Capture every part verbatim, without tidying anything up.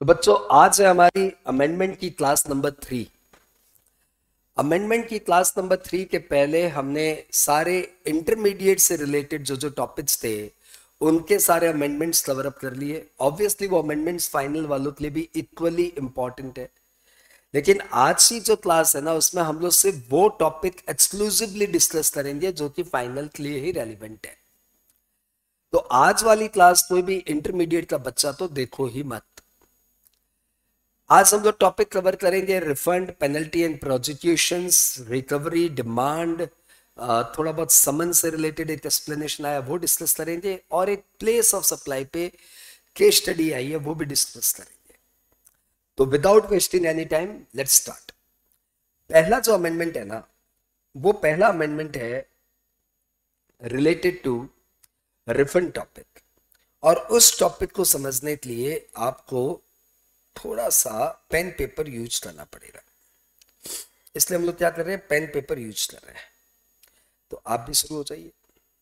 तो बच्चों आज है हमारी अमेंडमेंट की क्लास नंबर थ्री। अमेंडमेंट की क्लास नंबर थ्री के पहले हमने सारे इंटरमीडिएट से रिलेटेड जो जो टॉपिक्स थे उनके सारे अमेंडमेंट्स कवर अप कर लिए। ऑब्वियसली वो अमेंडमेंट्स फाइनल वालों के लिए भी इक्वली इंपॉर्टेंट है, लेकिन आज की जो क्लास है ना उसमें हम लोग सिर्फ वो टॉपिक एक्सक्लूसिवली डिस्कस करेंगे जो कि फाइनल के लिए ही रेलिवेंट है। तो आज वाली क्लास कोई भी इंटरमीडिएट का बच्चा तो देखो ही मत। आज हम लोग टॉपिक कवर करेंगे refund, penalty and prosecutions, recovery, demand, थोड़ा बहुत समन से रिलेटेड एक एक्सप्लेनेशन आया वो डिस्कस करेंगे, और एक प्लेस ऑफ सप्लाई पे केस स्टडी आई है वो भी डिस्कस करेंगे। तो without wasting any time let's start. पहला जो अमेंडमेंट है ना वो पहला अमेंडमेंट है रिलेटेड टू रिफंड टॉपिक, और उस टॉपिक को समझने के लिए आपको थोड़ा सा पेन पेपर यूज करना पड़ेगा, इसलिए हम लोग क्या कर रहे हैं, पेन पेपर यूज कर रहे हैं। तो आप भी शुरू हो जाइए।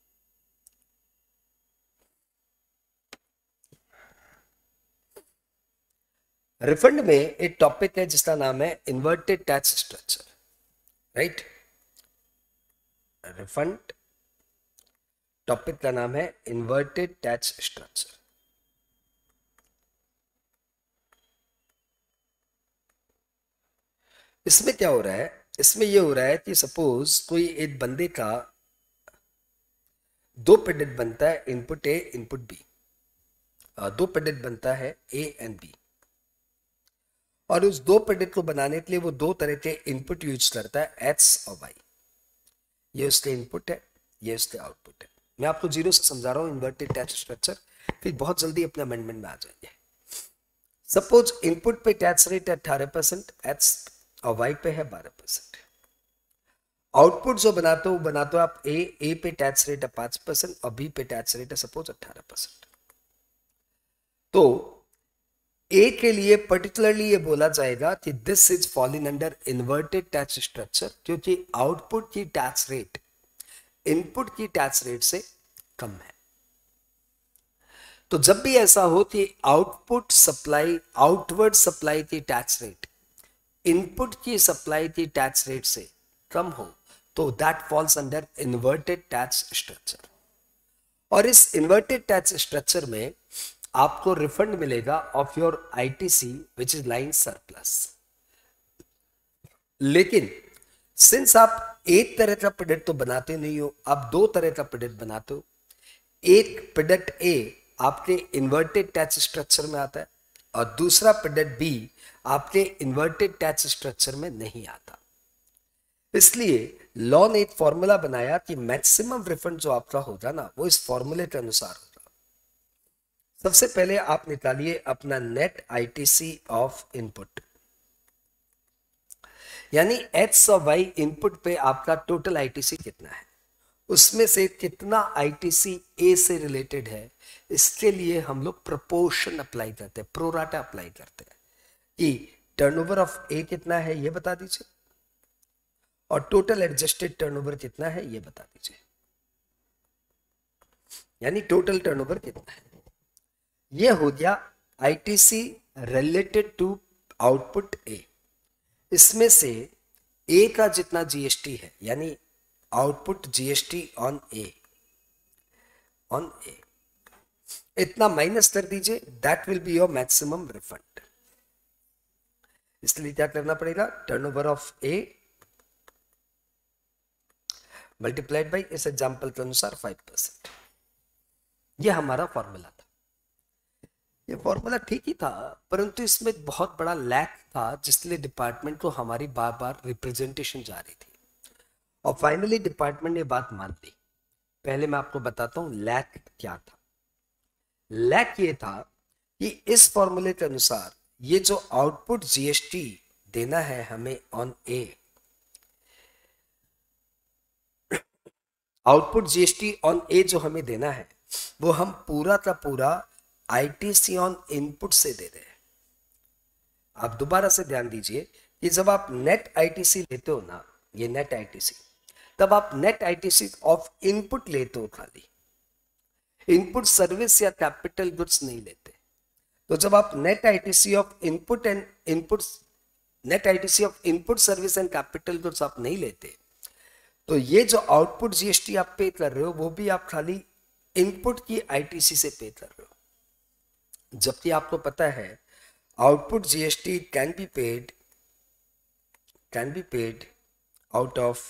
रिफंड में एक टॉपिक है जिसका नाम है inverted tax structure, right. Refund topic का नाम है इन्वर्टेड टैक्स स्ट्रक्चर। इसमें क्या हो रहा है, इसमें यह हो रहा है कि सपोज कोई एक बंदे का दो प्रोडक्ट बनता है, इनपुट ए इनपुट बी, दो प्रोडक्ट बनता है ए एंड बी, और उस दो प्रोडक्ट को बनाने के लिए वो दो तरह के इनपुट यूज करता है, एक्स और वाई। ये उसके इनपुट है, ये उसके आउटपुट है। मैं आपको जीरो से समझा रहा हूं इन्वर्टेड टैक्स स्ट्रक्चर, फिर बहुत जल्दी अपने अमेंडमेंट में आ जाएंगे। सपोज इनपुट पे टैक्स रेट है अठारह परसेंट, एक्स और वाई पे है बारह परसेंट। आउटपुट जो बनाते हो बनाते हो आप ए ए पे टैक्स रेट है पांच परसेंट और बी पे टैक्स रेट है सपोज अठारह परसेंट। तो ए के लिए पर्टिकुलरली ये बोला जाएगा कि this is falling under inverted tax structure, क्योंकि आउटपुट की टैक्स रेट इनपुट की टैक्स रेट से कम है। तो जब भी ऐसा हो कि आउटपुट सप्लाई आउटवर्ड सप्लाई की टैक्स रेट इनपुट की सप्लाई की टैक्स रेट से कम हो तो that falls under inverted tax structure. और इस इन्वर्टेड टैक्स स्ट्रक्चर में आपको रिफंड मिलेगा of your ITC which is lying surplus. लेकिन सिंस आप एक तरह का प्रोडक्ट तो बनाते नहीं हो, आप दो तरह का प्रोडक्ट बनाते हो। एक प्रोडक्ट ए आपके इन्वर्टेड टैक्स स्ट्रक्चर में आता है और दूसरा प्रोडक्ट बी आपके इन्वर्टेड टैक्स स्ट्रक्चर में नहीं आता। इसलिए लॉ ने एक फॉर्मूला बनाया कि मैक्सिमम रिफंड जो आपका होगा ना वो इस फॉर्मूले के अनुसार होगा। सबसे पहले आप निकालिए अपना नेट आईटीसी ऑफ इनपुट, यानी एक्स और वाई इनपुट पे आपका टोटल आईटीसी कितना है, उसमें से कितना आईटीसी ए से रिलेटेड है, इसके लिए हम लोग प्रोपोर्शन अप्लाई करते हैं, प्रोराटा अप्लाई करते हैं कि टर्नओवर ऑफ ए कितना है ये बता दीजिए और टोटल एडजस्टेड टर्नओवर कितना है ये बता दीजिए, यानी टोटल टर्नओवर कितना है। ये हो गया ITC related to output A. इसमें से ए का जितना जीएसटी है, यानी output GST on A on A इतना माइनस कर दीजिए, that will be your maximum refund. इसलिए क्या करना पड़ेगा, turnover of A multiplied by इस एग्जांपल के अनुसार फाइव परसेंट। यह हमारा फॉर्मूला था। ये फॉर्मूला ठीक ही था, परंतु इसमें बहुत बड़ा लैक था जिसलिए डिपार्टमेंट को हमारी बार बार रिप्रेजेंटेशन जा रही थी, और फाइनली डिपार्टमेंट ने बात मान ली। पहले मैं आपको बताता हूं लैक क्या था। लैक ये था कि इस फॉर्मूले के अनुसार ये जो आउटपुट जीएसटी देना है हमें on A, output GST on A जो हमें देना है वो हम पूरा का पूरा आईटीसी ऑन इनपुट से दे रहे हैं। आप दोबारा से ध्यान दीजिए कि जब आप नेट आईटीसी लेते हो ना, ये नेट आईटीसी, तब आप नेट आईटीसी ऑफ इनपुट लेते हो, खाली इनपुट सर्विस या कैपिटल गुड्स नहीं लेते। तो जब आप net ITC of input and input net ITC of input service and capital goods आप नहीं लेते, तो ये जो आउटपुट जीएसटी आप पे कर रहे हो वो भी आप खाली इनपुट की आईटीसी से पे कर रहे हो, जबकि आपको पता है output GST can be paid can be paid out of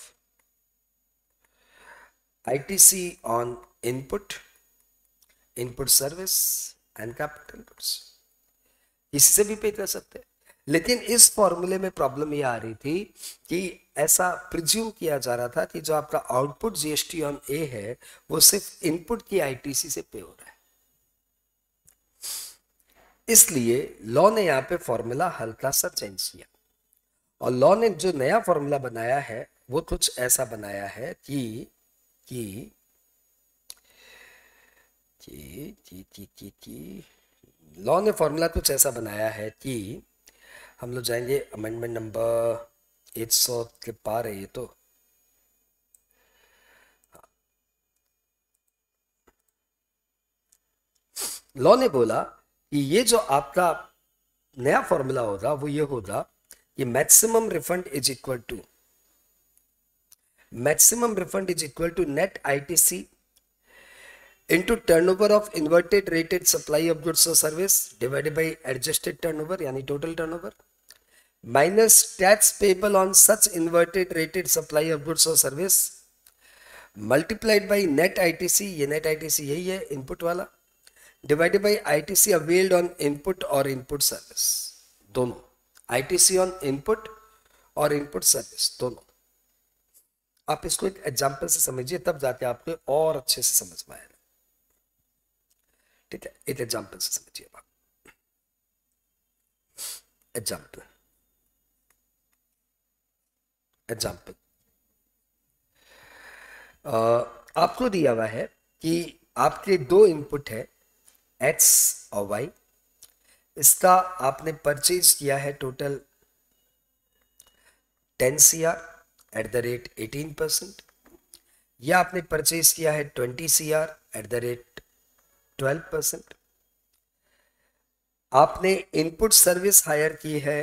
ITC on input input service and capital goods, इसी से भी पे कर सकते हैं। लेकिन इस फॉर्मूले में प्रॉब्लम ये आ रही थी कि ऐसा प्रिज्यूम किया जा रहा था कि जो आपका आउटपुट जीएसटी ऑन ए है वो सिर्फ इनपुट की आईटीसी से पे हो रहा है, इसलिए लॉ ने यहाँ पे फॉर्मूला हल्का सा चेंज किया और लॉ ने जो नया फॉर्मूला बनाया है वो कुछ ऐसा बनाया है कि कि कि कि कि कि, कि लॉ ने फॉर्मूला कुछ ऐसा बनाया है कि हम लोग जाएंगे अमेंडमेंट नंबर एक सौ के पार है ये तो, लॉ ने बोला कि ये जो आपका नया फॉर्मूला होगा वो ये होगा कि maximum refund is equal to maximum refund is equal to net ITC into turnover of inverted rated supply of goods or service divided by adjusted turnover यानी total turnover minus tax payable on such inverted rated supply of goods or service multiplied by net I T C, ये net I T C यही है input वाला, divided by I T C availed on input or input service, दोनों I T C on input और input service दोनों। आप इसको एक एग्जाम्पल से समझिए तब जाके आपको और अच्छे से समझ में आएगा, ठीक है। एक एग्जाम्पल से समझिए आप, एग्जाम्पल एग्जाम्पल आपको दिया हुआ है कि आपके दो इनपुट है x और y, इसका आपने परचेज किया है total ten C R at the rate eighteen percent, या आपने परचेज किया है twenty C R at the rate twelve percent. आपने इनपुट सर्विस हायर की है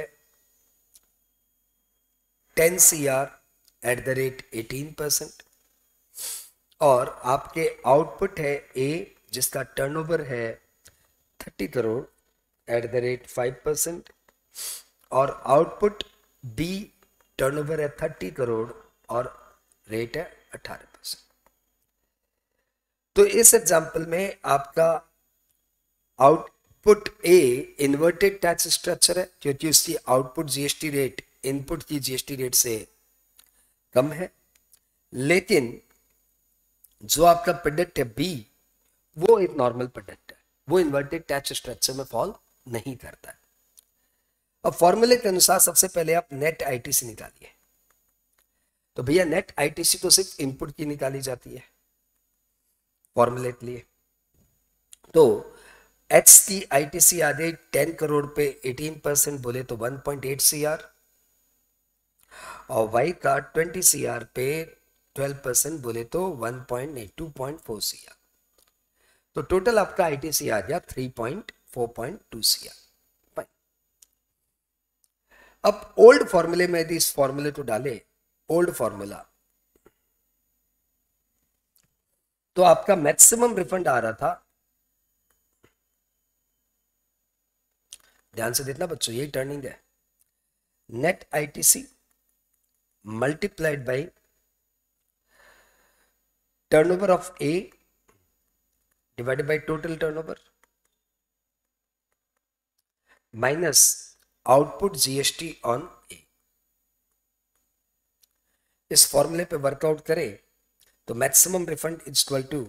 ten C R at the rate eighteen percent, और आपके आउटपुट है ए जिसका टर्नओवर है thirty crore at the rate five percent, और आउटपुट बी टर्नओवर है थर्टी करोड़ और रेट है अठारह परसेंट। तो इस एग्जांपल में आपका output A inverted tax structure है क्योंकि उसकी आउटपुट जीएसटी रेट इनपुट की जीएसटी रेट से कम है, लेकिन जो आपका प्रोडक्ट है बी वो एक नॉर्मल प्रोडक्ट है, वो इन्वर्टेड टैक्स स्ट्रक्चर में फॉल नहीं करता है। अब फॉर्मूले के अनुसार सबसे पहले आप नेट आईटीसी निकालिए, तो भैया नेट आईटीसी तो सिर्फ इनपुट की निकाली जाती है फॉर्मूले के लिए। तो एक्स की आईटीसी आ गई टेन करोड़ पे एटीन परसेंट बोले तो one point eight C R, और वाई का ट्वेंटी सी आर पे ट्वेल्व परसेंट बोले तो one point eight two point four C R, तो टोटल आपका आईटीसी आ गया three point four point two C R. अब ओल्ड फॉर्मूले में यदि इस फॉर्मूले को डाले, ओल्ड फॉर्मूला, तो आपका मैक्सिमम रिफंड आ रहा था, ध्यान से देखना बच्चों यही टर्निंग है, net ITC multiplied by turnover of A divided by total turnover minus output GST on A. इस फॉर्मूले पे वर्कआउट करें तो maximum refund is equal to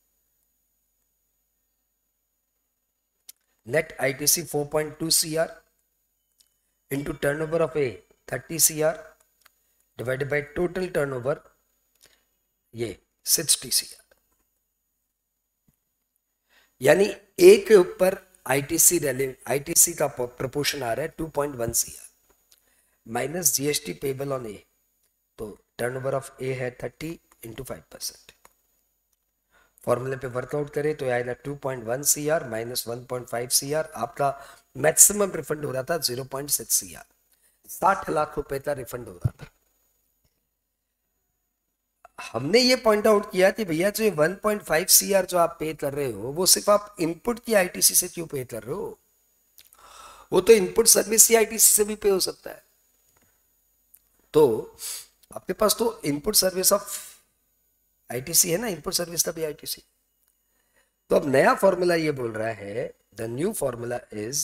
net ITC four point two C R into turnover of A thirty C R divided by total turnover ये sixty C R, यानी A के ऊपर ITC ITC का प्रपोर्शन आ रहा है two point one C R minus GST payable on A, तो turnover of ए है थर्टी इंटू फाइव परसेंट। फॉर्मूले पे वर्कआउट करें तो आएगा two point one C R minus one point five C R, आपका मैक्सिमम रिफंड हो रहा था zero point six C R, साठ लाख रुपए का रिफंड हो रहा था। हमने ये पॉइंट आउट किया कि भैया जो one point five C R जो आप पे कर रहे हो वो सिर्फ आप इनपुट की आईटीसी से क्यों पे कर रहे हो, वो तो इनपुट सर्विस की आईटीसी से भी पे हो सकता है। तो आपके पास तो इनपुट सर्विस ऑफ आईटीसी है ना, इनपुट सर्विस का भी आईटीसी। तो अब नया फॉर्मूला ये बोल रहा है the new formula is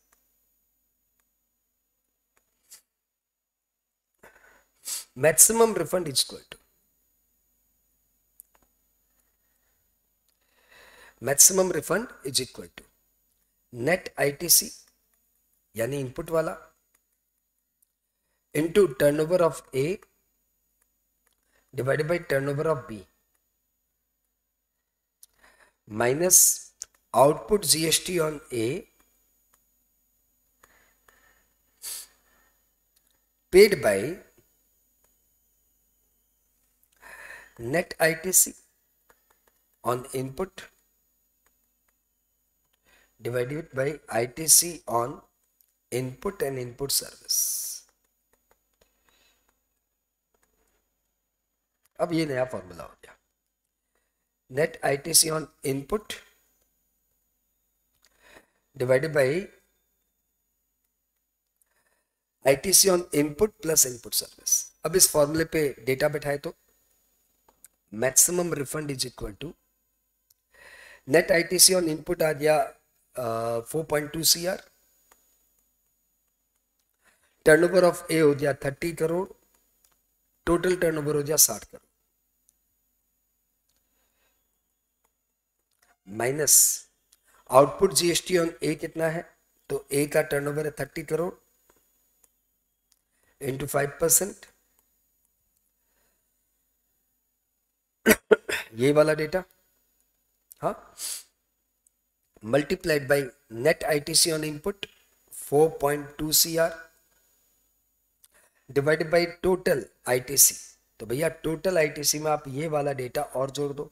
maximum refund is equal to maximum refund is equal to net ITC यानी इनपुट वाला into turnover of A divided by turnover of B minus output G S T on A paid by net I T C on input divided by I T C on input and input service। अब ये नया formula हो गया, net I T C on input divided by I T C on input plus input service। अब इस फॉर्मूले पे data बैठाए तो maximum refund is equal to net I T C on input आ गया four point two C R, turnover of A हो गया थर्टी करोड़, टोटल टर्नओवर हो गया साठ crore, minus output GST on A कितना है, तो ए का टर्नओवर है thirty crore into five percent, ये वाला डेटा, हाँ, multiplied by net ITC on input four point two C R divided by total ITC. तो भैया टोटल आईटीसी में आप ये वाला डेटा और जोड़ दो,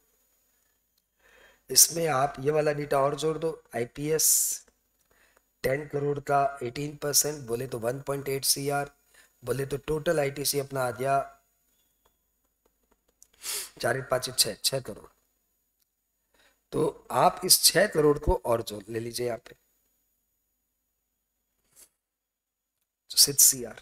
इसमें आप ये वाला डेटा और जोड़ दो, आईपीएस टेन करोड़ का एटीन परसेंट बोले तो one point eight C R, बोले तो टोटल आईटीसी अपना आ गया चार पाँच छः छः करोड़। तो आप इस छः करोड़ को और जोड़ ले लीजिए यहाँ पे सिक्स सी आर।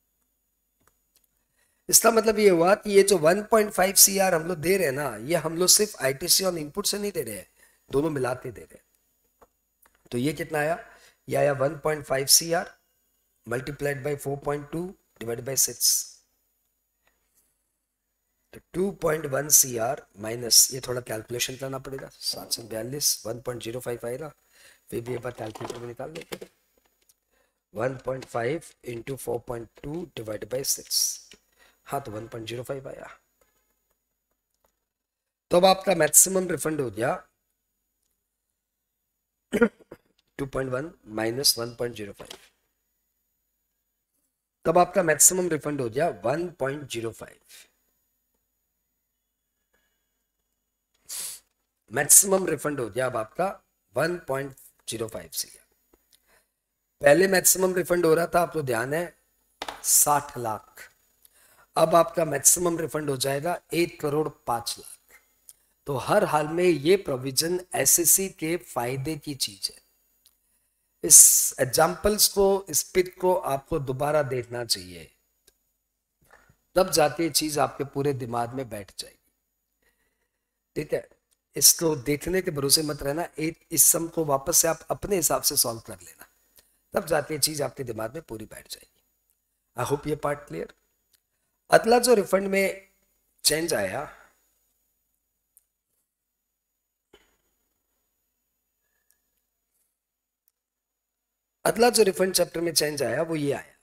इसका मतलब ये हुआ कि ये जो one point five C R हम लोग दे रहे हैं ना, ये हम लोग सिर्फ आईटीसी और इनपुट से नहीं दे रहे हैं, दोनों मिलाते दे रहे हैं। तो ये कितना आया, ये आया one point five C R multiplied by four point two divided by six, तो two point one C R minus, ये थोड़ा कैलकुलेशन करना पड़ेगा, सात सौ बयालीस वन पॉइंट जीरो फाइव आएगा, फिर भी एक बार कैलकुलेटर में निकाल लेते, one point five into four point two divided by six, हाँ तो वन पॉइंट जीरो फाइव आया। तो अब आपका मैक्सिमम रिफंड हो गया two point one minus one point zero five, तब आपका मैक्सिमम रिफंड हो गया one point zero five. Maximum refund हो गया अब आपका one point zero five C R. पहले मैक्सिमम रिफंड हो रहा था, आपको ध्यान है साठ लाख, अब आपका मैक्सिमम रिफंड हो जाएगा एक करोड़ पांच लाख। तो हर हाल में ये प्रोविजन एसएससी के फायदे की चीज है। इस एग्जाम्पल्स को, इस पिक को आपको दोबारा देखना चाहिए, तब जाके चीज आपके पूरे दिमाग में बैठ जाएगी। ठीक है, इसको देखने के भरोसे मत रहना, एक इस सम को वापस से आप अपने हिसाब से सॉल्व कर लेना, तब जाके चीज आपके दिमाग में पूरी बैठ जाएगी। आई होप ये पार्ट क्लियर। अगला जो रिफंड में चेंज आया, अगला जो रिफंड चैप्टर में चेंज आया वो ये आया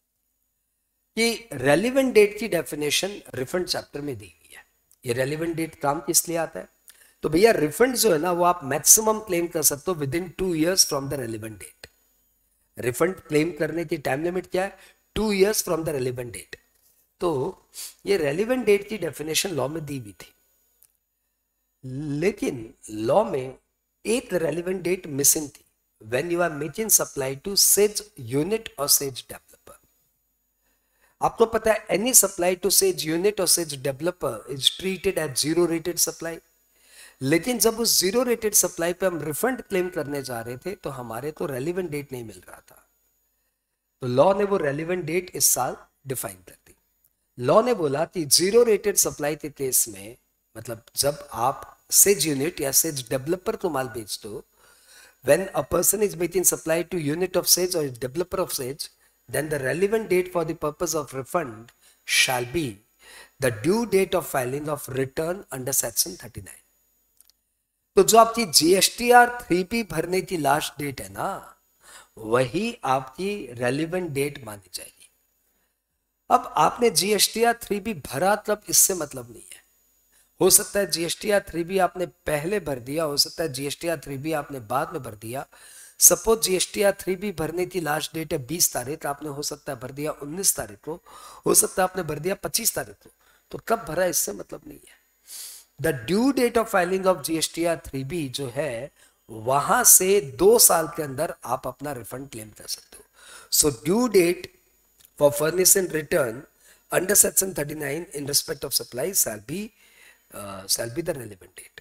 कि रेलिवेंट डेट की डेफिनेशन रिफंड चैप्टर में दी गई है। ये रेलिवेंट डेट काम किस लिए आता है, तो भैया रिफंड जो है ना वो आप मैक्सिमम क्लेम कर सकते हो within two years from the relevant date. Refund claim करने की टाइम लिमिट क्या है, two years from the relevant date. तो ये रेलिवेंट डेट की डेफिनेशन लॉ में दी हुई थी, लेकिन लॉ में एक रेलिवेंट डेट मिसिंग थी, when you are making supply to SEZ unit और सेज डेवलपर। आपको पता है any supply to SEZ unit और SEZ developer is treated as zero rated supply. लेकिन जब उस जीरो रेटेड सप्लाई पे हम रिफंड क्लेम करने जा रहे थे तो हमारे को रेलिवेंट डेट नहीं मिल रहा था, तो लॉ ने वो रेलिवेंट डेट इस साल डिफाइन कर दी। लॉ ने बोला कि जीरो रेटेड सप्लाई के केस में, मतलब जब आप सेज यूनिट या सेज डेवलपर को माल बेच दो, when a person is making supply to unit of sage or developer of sage, then the relevant date for the purpose of refund shall be the due date of filing of return under section thirty-nine. तो जो आपकी GSTR three P भरने की last date है ना, वही आपकी relevant date मानी जाएगी। अब आपने जीएसटीआर थ्री पी भरा तब इससे मतलब नहीं है, हो सकता है जीएसटीआर थ्री बी आपने पहले भर दिया, हो सकता है जीएसटीआर थ्री बी आपने बाद में भर दिया। सपोज जीएसटीआर थ्री बी भरने की लास्ट डेट है बीस तारीख, आपने हो सकता है भर दिया उन्नीस तारीख को, हो सकता है आपने भर दिया पच्चीस तारीख को, तो कब भरा इससे मतलब नहीं है। The due date of filing of GSTR three B जो है वहां से दो साल के अंदर आप अपना रिफंड क्लेम कर सकते हो। So due date for furnishing return under section thirty nine in respect of supply shall be Uh, shall be the relevant date.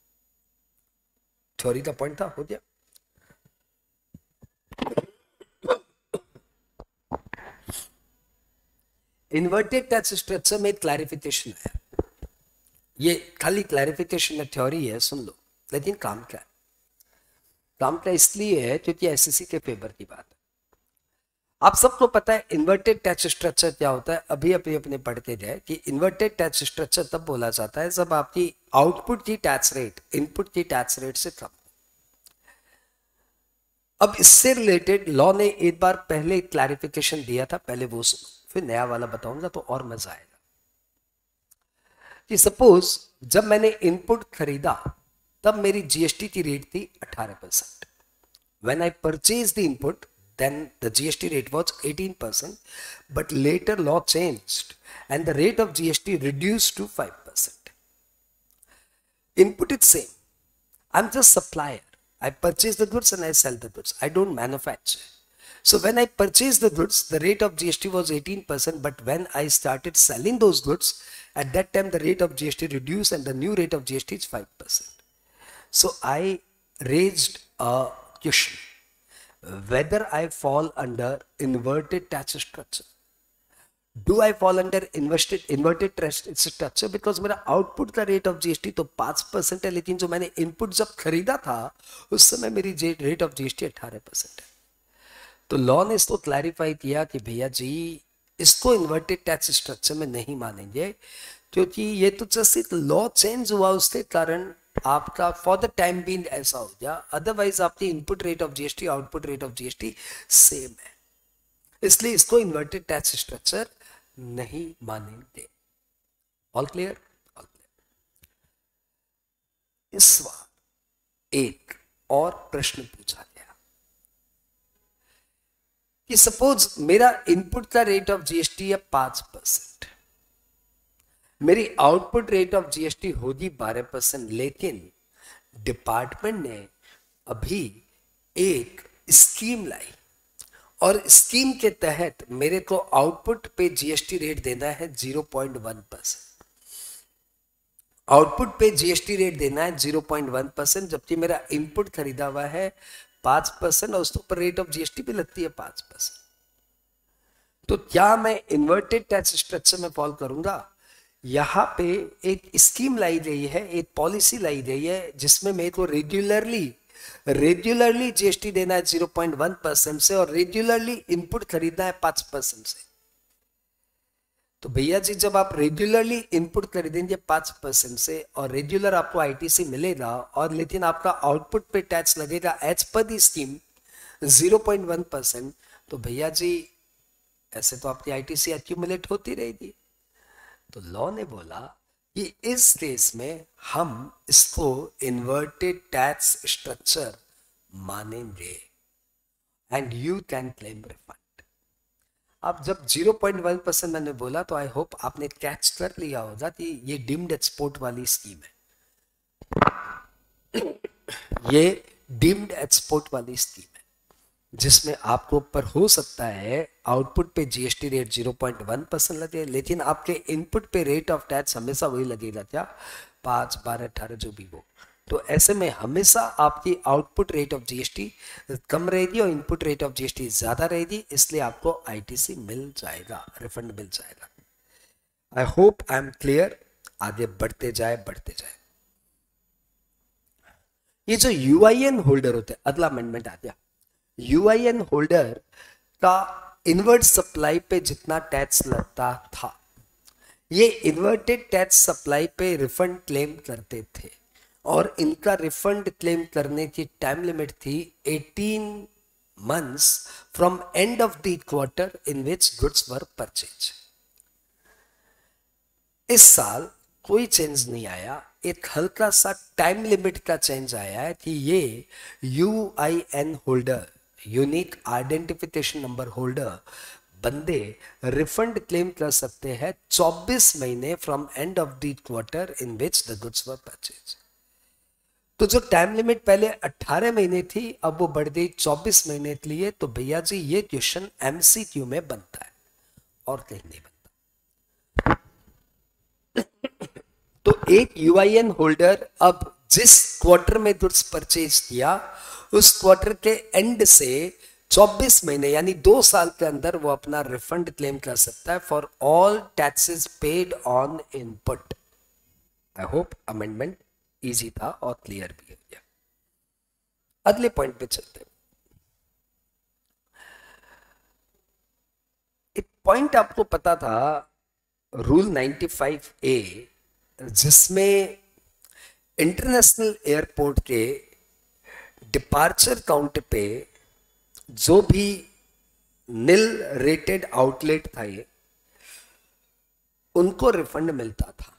Theory का पॉइंट था, हो गया। इन्वर्टेड टैक्स स्ट्रक्चर में क्लैरिफिकेशन है, ये खाली क्लैरिफिकेशन है, थ्योरी है, सुन लो, लेकिन काम क्या है? काम क्या इसलिए है क्योंकि एससीसी के फेवर की बात है। आप सबको पता है इन्वर्टेड टैक्स स्ट्रक्चर क्या होता है, अभी अभी अपने पढ़ते जाए कि इन्वर्टेड टैक्स स्ट्रक्चर तब बोला जाता है जब आपकी आउटपुट की टैक्स रेट इनपुट की टैक्स रेट से कम। अब इससे रिलेटेड लॉ ने एक बार पहले क्लैरिफिकेशन दिया था, पहले वो सुनो, फिर नया वाला बताऊंगा तो और मजा आएगा। कि सपोज जब मैंने इनपुट खरीदा तब मेरी जीएसटी की रेट थी अठारह percent. When I purchase the input then the G S T rate was eighteen percent, but later law changed and the rate of G S T reduced to five percent. Input is same. I'm just supplier. I purchase the goods and I sell the goods. I don't manufacture. So when I purchase the goods, the rate of G S T was eighteen percent, but when I started selling those goods, at that time the rate of G S T reduced and the new rate of G S T is five percent. So I raised a question whether I fall under inverted tax structure. Do I fall under invested inverted tax structure? Because मेरा output का rate of GST तो पांच percent है, लेकिन जो मैंने input जब खरीदा था उस समय मेरी रेट ऑफ जीएसटी अठारह परसेंट है। तो लॉ ने इसको क्लैरिफाई किया कि भैया जी इसको इन्वर्टेड टैक्स स्ट्रक्चर में नहीं मानेंगे, क्योंकि ये तो जस्ट लॉ चेंज हुआ उसके कारण आपका फॉर द टाइम बीइंग ऐसा हो गया, अदरवाइज आपकी input rate of GST output rate of GST same है, इसलिए इसको इन्वर्टेड टैक्स स्ट्रक्चर नहीं मानेंगे। All clear? All clear. इस बार एक और प्रश्न पूछा गया कि सपोज मेरा इनपुट का रेट ऑफ जीएसटी है पांच परसेंट, मेरी आउटपुट रेट ऑफ जीएसटी होगी बारह परसेंट, लेकिन डिपार्टमेंट ने अभी एक स्कीम लाई और स्कीम के तहत मेरे को आउटपुट पे जीएसटी रेट देना है zero point one percent. Output पे जीएसटी रेट देना है जीरो पॉइंट वन परसेंट, जबकि मेरा इनपुट खरीदा हुआ है पांच परसेंट और उसके ऊपर रेट ऑफ जीएसटी भी लगती है पांच परसेंट। तो क्या मैं इन्वर्टेड टैक्स स्ट्रक्चर में फॉल करूंगा? यहां पे एक स्कीम लाई गई है, एक पॉलिसी लाई गई है जिसमें मेरे को रेगुलरली रेगुलरली जीएसटी देना है जीरो पॉइंट वन परसेंट से और रेगुलरली इनपुट खरीदना है पांच परसेंट से। तो भैया जी जब आप रेगुलरली इनपुट खरीदेंगे पांच परसेंट से और रेगुलर आपको आईटीसी मिलेगा और लेकिन आपका आउटपुट पे टैक्स लगेगा as per the scheme zero point one percent, तो भैया जी ऐसे तो आपकी आईटीसी एक्यूमुलेट होती रहेगी। तो लॉ ने बोला कि इस केस में हम इसको इन्वर्टेड टैक्स स्ट्रक्चर मानेंगे and you can claim refund. अब जब जीरो पॉइंट वन परसेंट मैंने बोला तो आई होप आपने कैच कर लिया होगा कि ये डिम्ड एक्सपोर्ट वाली स्कीम है। ये डीम्ड एक्सपोर्ट वाली स्कीम है जिसमें आपको ऊपर हो सकता है आउटपुट पे GST rate zero point one percent लगे, लेकिन आपके इनपुट पे रेट ऑफ टैक्स हमेशा वही लगेगा, क्या पाँच बारह अठारह जो भी हो। तो ऐसे में हमेशा आपकी आउटपुट रेट ऑफ जीएसटी कम रहेगी और इनपुट रेट ऑफ जीएसटी ज्यादा रहेगी, इसलिए आपको आईटीसी मिल जाएगा, रिफंड मिल जाएगा। I hope I am clear. आगे बढ़ते जाए बढ़ते जाए ये जो यूआईएन होल्डर होते हैं, अगला अमेंडमेंट आ गया। यूआईएन होल्डर का इनवर्ट सप्लाई पे जितना टैक्स लगता था, ये इन्वर्टेड टैक्स सप्लाई पे रिफंड क्लेम करते थे और इनका रिफंड क्लेम करने की टाइम लिमिट थी eighteen months from end of the quarter in which goods were purchase. इस साल कोई चेंज नहीं आया, एक हल्का सा टाइम लिमिट का चेंज आया है कि ये UIN holder, unique identification number holder बंदे रिफंड क्लेम कर सकते हैं चौबीस महीने from end of the quarter in which the goods were purchase. तो जो टाइम लिमिट पहले अठारह महीने थी, अब वो बढ़ गई चौबीस महीने के लिए। तो भैया जी ये क्वेश्चन एमसीक्यू में बनता है और कहीं नहीं बनता। तो एक यूआईएन होल्डर अब जिस क्वार्टर में गुड्स परचेज किया, उस क्वार्टर के एंड से चौबीस महीने यानी दो साल के अंदर वो अपना रिफंड क्लेम कर सकता है for all taxes paid on input. I hope amendment easy था और क्लियर भी हो गया। अगले पॉइंट पे चलते हैं। एक पॉइंट आपको पता था, रूल नाइंटी फाइव ए, जिसमें इंटरनेशनल एयरपोर्ट के डिपार्चर काउंट पे जो भी नील रेटेड आउटलेट था ये, उनको रिफंड मिलता था।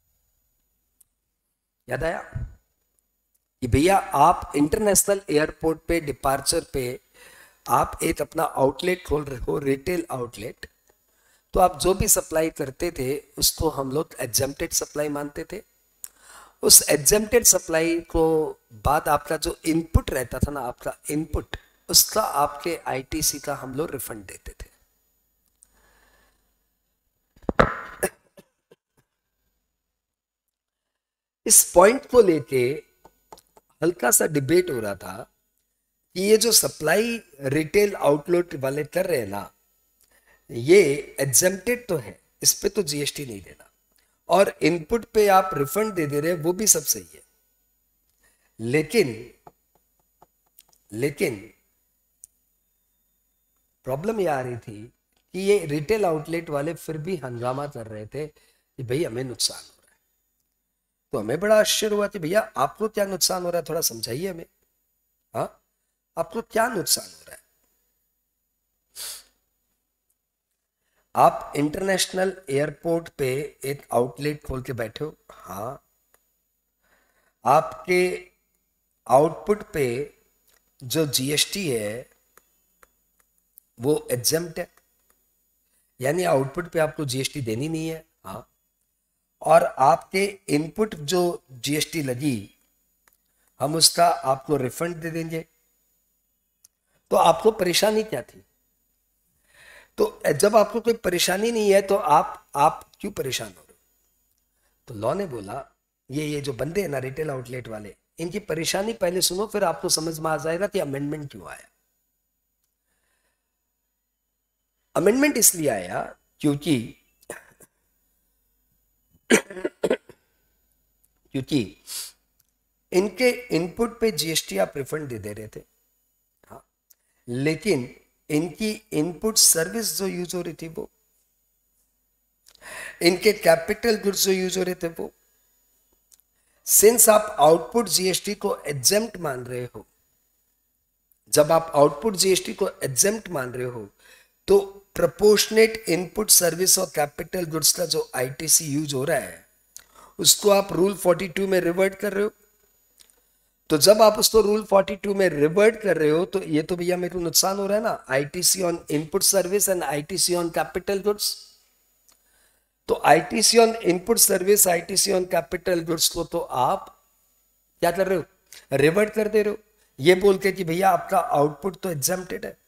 याद आया कि भैया आप इंटरनेशनल एयरपोर्ट पे डिपार्चर पे आप एक अपना आउटलेट खोल रहे हो, रिटेल आउटलेट, तो आप जो भी सप्लाई करते थे उसको हम लोग एग्जेम्प्टेड सप्लाई मानते थे। उस एग्जेम्प्टेड सप्लाई को बाद आपका जो इनपुट रहता था ना, आपका इनपुट, उसका आपके आईटीसी का हम लोग रिफंड देते थे। इस पॉइंट को लेके हल्का सा डिबेट हो रहा था कि ये जो सप्लाई रिटेल आउटलेट वाले कर रहे हैं ना, ये एग्जेम्प्टेड तो है, इस पे तो जीएसटी नहीं देना, और इनपुट पे आप रिफंड दे दे रहे, वो भी सब सही है। लेकिन लेकिन प्रॉब्लम ये आ रही थी कि ये रिटेल आउटलेट वाले फिर भी हंगामा कर रहे थे कि भाई हमें नुकसान हो रहा है। तो हमें बड़ा आश्चर्य हुआ कि भैया आपको क्या नुकसान हो रहा है, थोड़ा समझाइए हमें। हाँ, आपको क्या नुकसान हो रहा है? आप इंटरनेशनल एयरपोर्ट पे एक आउटलेट खोल के बैठे हो, हाँ, आपके आउटपुट पे जो जीएसटी है वो एग्जेम्प्ट है, यानी आउटपुट पे आपको जीएसटी देनी नहीं है, हाँ, और आपके इनपुट जो जीएसटी लगी हम उसका आपको रिफंड दे देंगे। तो आपको परेशानी क्या थी? तो जब आपको कोई परेशानी नहीं है तो आप आप क्यों परेशान हो रहे हो? तो लॉ ने बोला ये ये जो बंदे हैं ना रिटेल आउटलेट वाले, इनकी परेशानी पहले सुनो, फिर आपको समझ में आ जाएगा कि अमेंडमेंट क्यों आया। अमेंडमेंट इसलिए आया क्योंकि क्योंकि इनके इनपुट पे जीएसटी आप रिफंड दे दे रहे थे, हाँ, लेकिन इनकी इनपुट सर्विस जो यूज हो रही थी, वो इनके कैपिटल गुड्स जो यूज हो रहे थे, वो सिंस आप आउटपुट जीएसटी को एग्जेम्प्ट मान रहे हो, जब आप आउटपुट जीएसटी को एग्जेम्प्ट मान रहे हो तो प्रोपोर्शनेट इनपुट सर्विस और कैपिटल गुड्स का जो आईटीसी यूज हो रहा है उसको आप रूल बयालीस में रिवर्ट कर रहे हो। तो जब आप उसको रूल बयालीस में रिवर्ट कर रहे हो तो ये तो भैया मेरे को नुकसान हो रहा है ना, ITC on input service and ITC on capital goods. तो ITC on input service, ITC on capital goods को तो आप क्या कर रहे हो, रिवर्ट कर दे रहे हो ये बोल के कि भैया आपका आउटपुट तो एग्जाम्प्टेड है।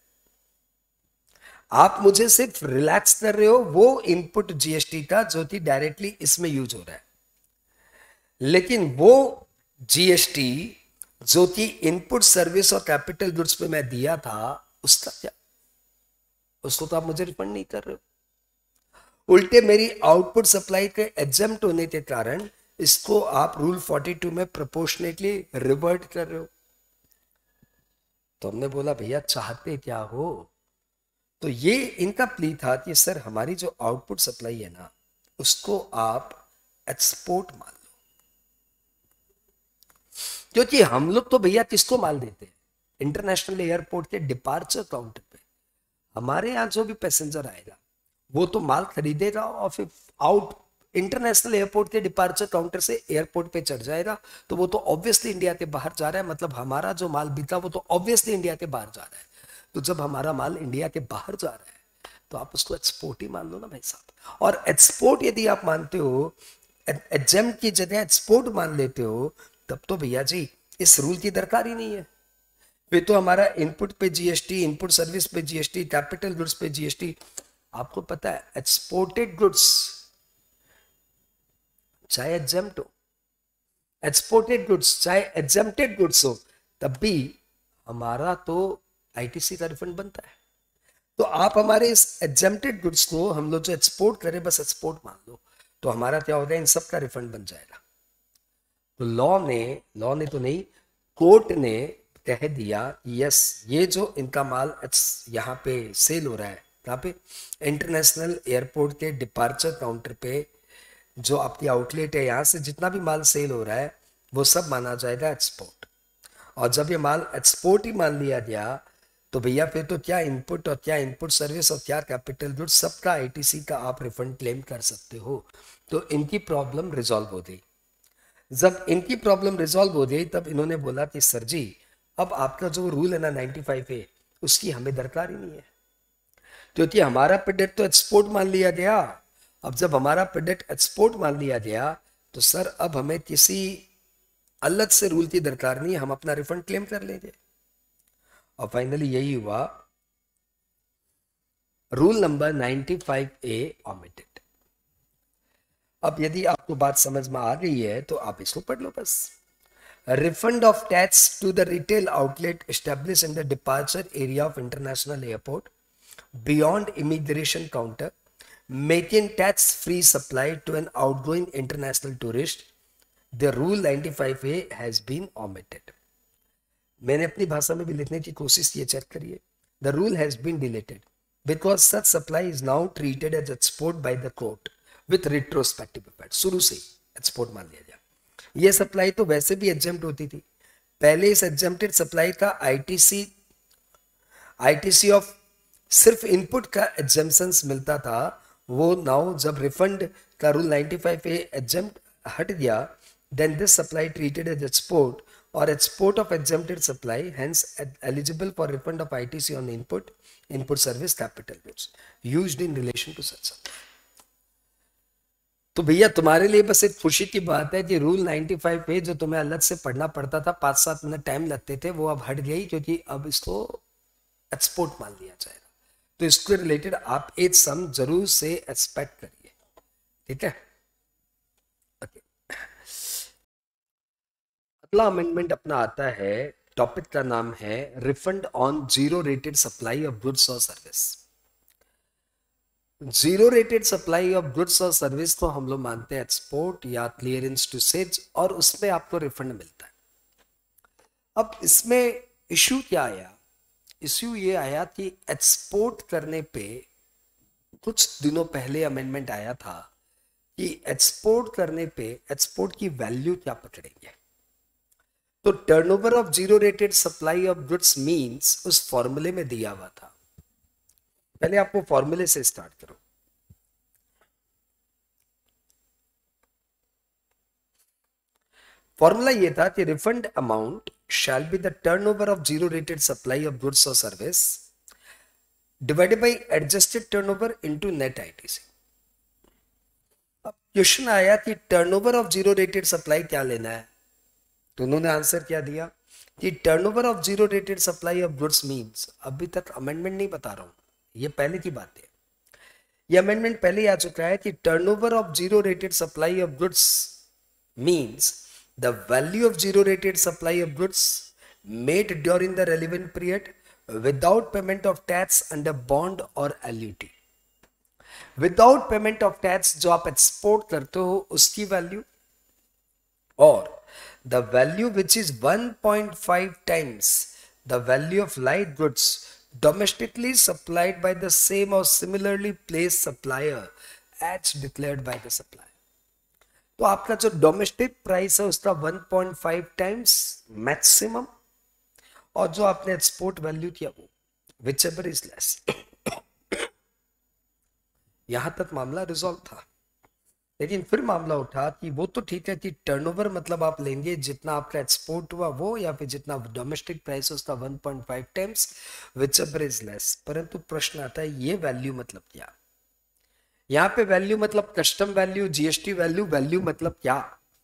आप मुझे सिर्फ रिलैक्स कर रहे हो वो इनपुट जीएसटी का जो कि डायरेक्टली इसमें यूज हो रहा है, लेकिन वो जीएसटी जो कि इनपुट सर्विस और कैपिटल गुड्स पे मैं दिया था उसका क्या, उसको तो आप मुझे रिफंड नहीं कर रहे हो। उल्टे मेरी आउटपुट सप्लाई के एग्जेम्प्ट होने के कारण इसको आप रूल बयालीस में प्रोपोर्शनेटली रिवर्ट कर रहे हो। तो हमने बोला भैया चाहते क्या हो, तो ये इनका प्ली था कि सर हमारी जो आउटपुट सप्लाई है ना उसको आप एक्सपोर्ट मान लो, क्योंकि हम लोग तो भैया किसको माल देते हैं, इंटरनेशनल एयरपोर्ट के डिपार्चर काउंटर पे हमारे यहां जो भी पैसेंजर आएगा वो तो माल खरीदेगा और फिर आउट इंटरनेशनल एयरपोर्ट के डिपार्चर काउंटर से एयरपोर्ट पे चढ़ जाएगा, तो वो तो ऑब्वियसली इंडिया के बाहर जा रहा है, मतलब हमारा जो माल बिका वो तो ऑब्वियसली इंडिया के बाहर जा रहा है। तो जब हमारा माल इंडिया के बाहर जा रहा है तो आप उसको एक्सपोर्ट ही मान लो ना भाई साहब। और एक्सपोर्ट यदि आप मानते हो, एग्जेम्प्ट की जगह एक्सपोर्ट मान लेते हो, तब तो भैया जी इस रूल की दरकार ही नहीं है। फिर तो हमारा इनपुट पे जीएसटी, इनपुट सर्विस पे जीएसटी, कैपिटल गुड्स पे जीएसटी। आपको पता है एक्सपोर्टेड गुड्स चाहे एग्जेम्प्ट हो, एक्सपोर्टेड गुड्स चाहे एग्जेम्प्टेड गुड्स हो, तब भी हमारा तो आईटीसी का रिफंड बनता है। तो आप हमारे इस एग्जेम्प्टेड गुड्स को हम लोग जो एक्सपोर्ट करें बस एक्सपोर्ट मान लो, तो हमारा क्या होगा, इन सब का रिफंड बन जाएगा। तो लॉ ने लॉ ने तो नहीं कोर्ट ने कह दिया यस ये जो इनका माल यहाँ पे सेल हो रहा है, यहाँ पे इंटरनेशनल एयरपोर्ट के डिपार्चर काउंटर पे जो आपकी आउटलेट है यहाँ से जितना भी माल सेल हो रहा है वो सब माना जाएगा एक्सपोर्ट। और जब ये माल एक्सपोर्ट ही मान लिया गया तो भैया फिर तो क्या इनपुट और क्या इनपुट सर्विस और क्या कैपिटल गुड्स सबका आईटीसी का आप रिफंड क्लेम कर सकते हो। तो इनकी प्रॉब्लम रिजॉल्व हो गई। जब इनकी प्रॉब्लम रिजॉल्व हो गई तब इन्होंने बोला कि सर जी अब आपका जो रूल है ना नाइन्टी फाइव ए उसकी हमें दरकार ही नहीं है, क्योंकि हमारा प्रोडक्ट तो एक्सपोर्ट मान लिया गया। अब जब हमारा प्रोडक्ट एक्सपोर्ट मान लिया गया तो सर अब हमें किसी अलग से रूल की दरकार नहीं, हम अपना रिफंड क्लेम कर लेंगे। और फाइनली यही हुआ, rule number ninety five A omitted. अब यदि आपको बात समझ में आ गई है तो आप इसको पढ़ लो बस। Refund of tax to the retail outlet established in the departure area of international airport beyond immigration counter, making tax-free supply to an outgoing international tourist. The rule ninety-five A has been omitted. मैंने अपनी भाषा में भी लिखने की कोशिश की, check करिए। The rule has been deleted because such supply is now treated as export by the court with retrospective effect. शुरू से एक्सपोर्ट मान लिया गया। ये सप्लाई तो वैसे भी एग्जेम्प्ट होती थी। पहले इस एग्जेम्प्टेड सप्लाई का आईटीसी आईटीसी ऑफ सिर्फ इनपुट का एग्जेम्पशंस मिलता था, वो नाउ जब रिफंड का rule ninety five A exempt हट गया, then this supply treated as export और export of exempted supply hence eligible for refund of ITC on input input service capital goods used in relation to such supply. तो भैया तुम्हारे लिए बस एक खुशी की बात है कि रूल नाइन्टी फाइव पे जो तुम्हें अलग से पढ़ना पड़ता था, पाँच सात मिनट टाइम लगते थे, वो अब हट गई, क्योंकि अब इसको एक्सपोर्ट मान लिया जाएगा। तो इसके रिलेटेड आप एक सम जरूर से एक्सपेक्ट करिए, ठीक है। ओके, अगला अमेंडमेंट अपना आता है, टॉपिक का नाम है refund on zero rated supply of goods और service. Zero rated supply of goods और सर्विस को हम लोग मानते हैं एक्सपोर्ट या क्लियरेंस टू सेज, और उसमें आपको रिफंड मिलता है। अब इसमें इश्यू क्या आया, इश्यू ये आया कि एक्सपोर्ट करने पे कुछ दिनों पहले अमेंडमेंट आया था कि एक्सपोर्ट करने पे एक्सपोर्ट की वैल्यू क्या पकड़ेंगे। तो turnover of zero rated supply of goods means उस फॉर्मूले में दिया हुआ था। पहले आपको फॉर्मूले से स्टार्ट करो। फॉर्मूला ये था कि refund amount shall be the turnover of zero rated supply of goods और service divided by adjusted turnover into net ITC. अब क्वेश्चन आया कि turnover of zero rated supply क्या लेना है, तो उन्होंने आंसर क्या दिया कि turnover of zero rated supply of goods means, अभी तक अमेंडमेंट नहीं बता रहा हूं, ये पहले की बात है, ये अमेंडमेंट पहले ही आ चुका है कि turnover of zero rated supply of goods means the value of zero rated supply of goods made during the relevant period without payment of tax under bond और LUT. Without payment of tax जो आप export करते हो उसकी value, और the value which is one point five times the value of light goods domestically supplied by the same or similarly placed supplier as declared by the supplier। तो आपका जो domestic price है उसका one point five times maximum, और जो आपने export value किया वो whichever is less। यहां तक मामला रिजॉल्व था, लेकिन फिर मामला उठा कि वो तो ठीक है कि टर्नओवर मतलब आप लेंगे जितना आपका एक्सपोर्ट हुआ वो, या फिर जितना डोमेस्टिक प्राइस उसका one point five times whichever is less. परंतु प्रश्न आता है ये वैल्यू मतलब क्या? यहां पे वैल्यू मतलब custom value, GST value, value मतलब क्या?